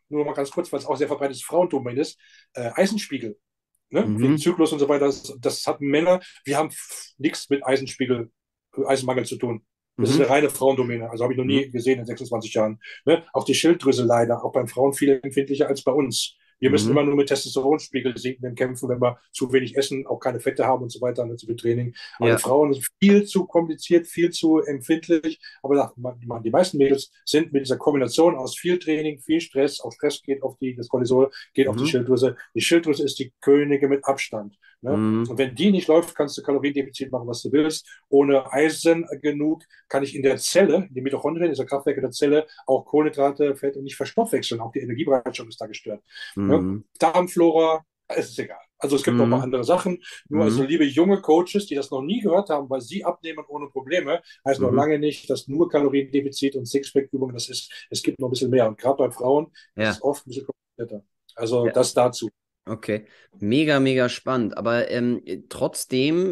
nur mal ganz kurz, weil es auch sehr verbreitetes Frauendomain ist, Eisenspiegel. Ne? Wegen Mhm. Zyklus und so weiter. Das hatten Männer. Wir haben nichts mit Eisenspiegel, Eisenmangel zu tun. Das ist eine Mhm. reine Frauendomäne. Also habe ich noch Mhm. nie gesehen in 26 Jahren. Ne? Auch die Schilddrüse leider, auch beim Frauen viel empfindlicher als bei uns. Wir müssen immer Mhm. nur mit Testosteronspiegel kämpfen, wenn wir zu wenig essen, auch keine Fette haben und so weiter, zu viel Training. Aber die Ja. Frauen sind viel zu kompliziert, viel zu empfindlich. Aber die meisten Mädels sind mit dieser Kombination aus viel Training, viel Stress, auch Stress geht auf das Cortisol, geht auf die Mhm. Schilddrüse. Die Schilddrüse ist die Königin mit Abstand. Ne? Mhm. Und wenn die nicht läuft, kannst du Kaloriendefizit machen, was du willst. Ohne Eisen genug kann ich in der Zelle, die Mitochondrien, dieser Kraftwerke der Zelle, auch Kohlenhydrate, Fett und nicht verstoffwechseln. Auch die Energiebereitschaft ist da gestört. Ne? Mhm. Darmflora, es ist egal. Also es gibt noch ein paar Mhm. andere Sachen. Nur also Mhm. liebe junge Coaches, die das noch nie gehört haben, weil sie abnehmen ohne Probleme, heißt noch Mhm. lange nicht, dass nur Kaloriendefizit und Sixpack-Übungen das ist. Es gibt noch ein bisschen mehr. Und gerade bei Frauen ist Ja. es oft ein bisschen komplizierter. Also Ja. das dazu. Okay, mega, mega spannend. Aber trotzdem,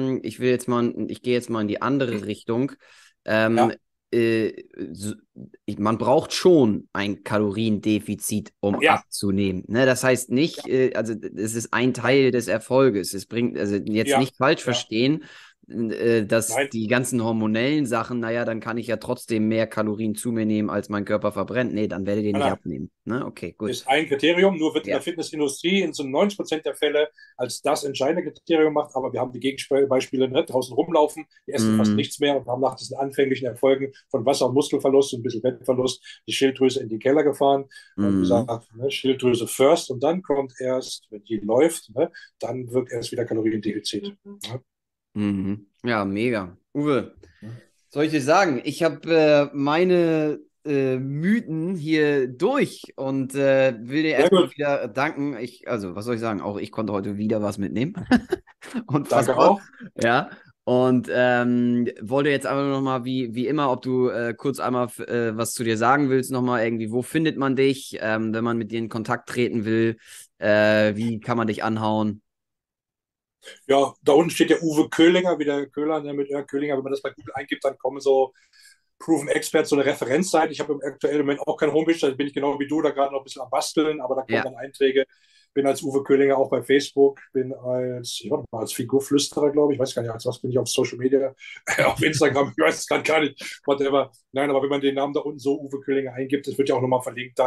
ich gehe jetzt mal in die andere Richtung. Ähm, Ja, so, man braucht schon ein Kaloriendefizit, um ja, abzunehmen. Ne? Das heißt nicht, ja, also es ist ein nein, Teil des Erfolges. Es bringt, also jetzt ja, nicht falsch ja, verstehen, dass nein, die ganzen hormonellen Sachen, naja, dann kann ich ja trotzdem mehr Kalorien zu mir nehmen, als mein Körper verbrennt. Nee, dann werdet ihr nein, nicht nein. abnehmen. Ne? Okay, gut. Ist ein Kriterium, nur wird in Ja, der Fitnessindustrie in so 90% der Fälle als das entscheidende Kriterium gemacht, aber wir haben die Gegenbeispiele, ne? Draußen rumlaufen, die essen fast Mhm. nichts mehr und haben nach diesen anfänglichen Erfolgen von Wasser- und Muskelverlust und ein bisschen Fettverlust die Schilddrüse in den Keller gefahren. Und wie Mhm. gesagt, ne, Schilddrüse first und dann kommt erst, wenn die läuft, ne, dann wirkt erst wieder Kaloriendefizit. Ne? Mhm. Ja, mega. Uwe, soll ich dir sagen, ich habe meine Mythen hier durch und will dir Sehr erstmal gut, wieder danken. Also, was soll ich sagen? Auch ich konnte heute wieder was mitnehmen. danke Unfassbar. auch. Ja. Und wollte jetzt aber nochmal, wie immer, ob du kurz einmal was zu dir sagen willst, nochmal irgendwie, wo findet man dich, wenn man mit dir in Kontakt treten will, wie kann man dich anhauen? Ja, da unten steht der Uwe Köhlinger, wie der Köhler, ne, mit Köhlinger. Wenn man das bei Google eingibt, dann kommen so Proven Expert, so eine Referenzseite. Ich habe im aktuellen Moment auch keine Homepage, da bin ich genau wie du da gerade noch ein bisschen am Basteln, aber da kommen Ja. dann Einträge. Bin als Uwe Köhlinger auch bei Facebook, bin als, ich war mal als Figurflüsterer, glaube ich, weiß gar nicht, als was bin ich auf Social Media, auf Instagram, ich weiß es gerade gar nicht, whatever. Nein, aber wenn man den Namen da unten so Uwe Köhlinger eingibt, das wird ja auch nochmal verlinkt,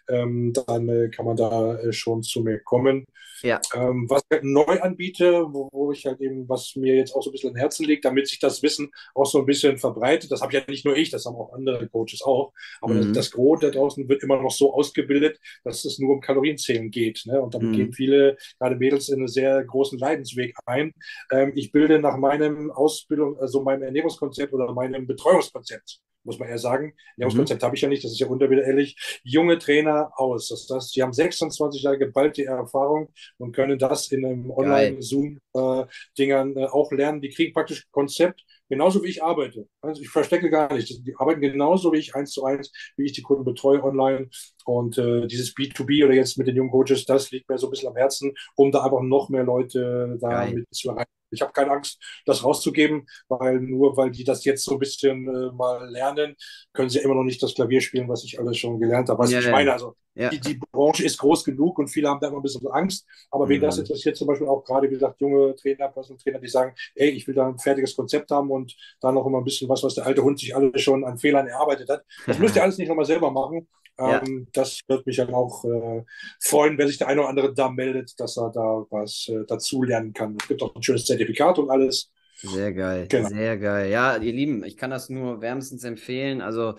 dann kann man da schon zu mir kommen. Ja. Was ich halt neu anbiete, wo ich halt eben, was mir jetzt auch so ein bisschen am Herzen liegt, damit sich das Wissen auch so ein bisschen verbreitet. Das habe ja nicht nur ich, das haben auch andere Coaches auch. Aber Mhm. das Gros da draußen wird immer noch so ausgebildet, dass es nur um Kalorienzählen geht. Ne? Und damit gehen Mhm. viele, gerade Mädels, in einen sehr großen Leidensweg ein. Ich bilde nach meinem Ausbildung, also meinem Ernährungskonzept oder meinem Betreuungskonzept, muss man eher sagen. Mhm. Ernährungskonzept habe ich ja nicht, das ist ja unterwiderlich. Junge Trainer aus. Das heißt, sie haben 26 Jahre geballte Erfahrung und können das in einem Geil. Online-Zoom-Dingern auch lernen. Die kriegen praktisch ein Konzept, genauso wie ich arbeite. Also ich verstecke gar nicht. Die arbeiten genauso wie ich, eins zu eins, wie ich die Kunden betreue online. Und dieses B2B oder jetzt mit den jungen Coaches, das liegt mir so ein bisschen am Herzen, um da einfach noch mehr Leute da Geil. mit zu erreichen. Ich habe keine Angst, das rauszugeben, weil nur weil die das jetzt so ein bisschen mal lernen, können sie immer noch nicht das Klavier spielen, was ich alles schon gelernt habe. Weißt du, Ja, ich ja. meine, also Ja. die Branche ist groß genug und viele haben da immer ein bisschen Angst. Aber wen das Mhm. interessiert, zum Beispiel auch gerade, wie gesagt, junge Trainer, Personal Trainer, die sagen, ey, ich will da ein fertiges Konzept haben und da noch immer ein bisschen was der alte Hund sich alles schon an Fehlern erarbeitet hat. Das müsst ihr alles nicht nochmal selber machen. Ja, Das wird mich dann auch freuen, wenn sich der eine oder andere da meldet, dass er da was dazu lernen kann. Es gibt auch ein schönes Zertifikat und alles. sehr geil, Genau. sehr geil. Ja, ihr Lieben, ich kann das nur wärmstens empfehlen. Also,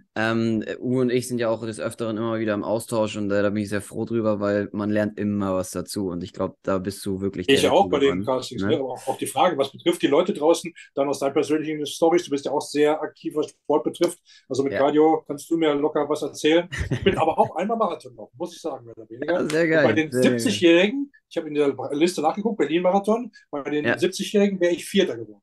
Uwe und ich sind ja auch des Öfteren immer wieder im Austausch und da bin ich sehr froh drüber, weil man lernt immer was dazu und ich glaube, da bist du wirklich der Ich ja auch Richtige, bei den Mann. Castings, ne? Ne? Aber auch die Frage, was betrifft die Leute draußen, dann aus deinen persönlichen Stories, du bist ja auch sehr aktiv, was Sport betrifft. Also mit Ja. Cardio kannst du mir locker was erzählen. Ich bin aber auch einmal Marathon noch, muss ich sagen, mehr oder weniger. Ja, sehr Und bei geil, den sehr, sehr geil. 70-Jährigen, ich habe in der Liste nachgeguckt, Berlin-Marathon, bei den Ja, 70-Jährigen wäre ich Vierter geworden.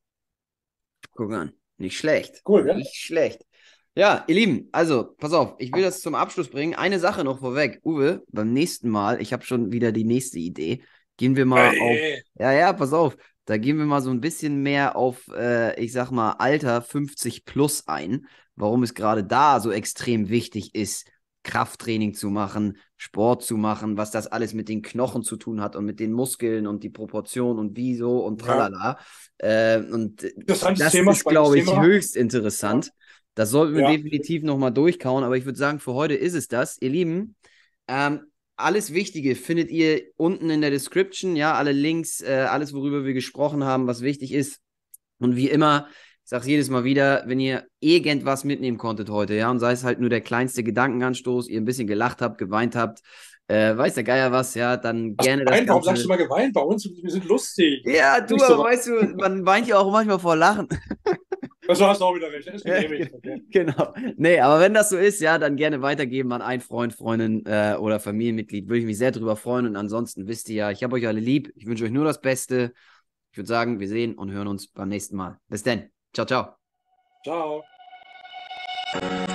guck an. Nicht schlecht. Cool, gell? Nicht schlecht. Ja, ihr Lieben, also, pass auf, ich will das zum Abschluss bringen. Eine Sache noch vorweg. Uwe, beim nächsten Mal, ich habe schon wieder die nächste Idee. Gehen wir mal auf, Hey, ja, ja, pass auf, da gehen wir mal so ein bisschen mehr auf, ich sag mal, Alter 50 plus ein, warum es gerade da so extrem wichtig ist, Krafttraining zu machen, Sport zu machen, was das alles mit den Knochen zu tun hat und mit den Muskeln und die Proportion und wieso und tralala. Und Interessantes das Thema, ist, glaube ich, Thema. höchst interessant. Ja. Das sollten wir Ja. definitiv nochmal durchkauen, aber ich würde sagen, für heute ist es das. Ihr Lieben, alles Wichtige findet ihr unten in der Description, ja, alle Links, alles, worüber wir gesprochen haben, was wichtig ist. Und wie immer, ich sage es jedes Mal wieder, wenn ihr irgendwas mitnehmen konntet heute, ja, und sei es halt nur der kleinste Gedankenanstoß, ihr ein bisschen gelacht habt, geweint habt, weiß der Geier was, ja, dann gerne das Geweint? Warum Ganze. sagst du mal geweint? Bei uns, wir sind lustig. Ja, du, Nicht so aber weißt du, man weint ja auch manchmal vor Lachen. Also hast du auch wieder recht. Das ist genehmigt. Okay. Genau. Nee, aber wenn das so ist, ja, dann gerne weitergeben an einen Freund, Freundin oder Familienmitglied. Würde ich mich sehr drüber freuen. Und ansonsten wisst ihr ja, ich habe euch alle lieb. Ich wünsche euch nur das Beste. Ich würde sagen, wir sehen und hören uns beim nächsten Mal. Bis dann. Ciao, ciao. Ciao.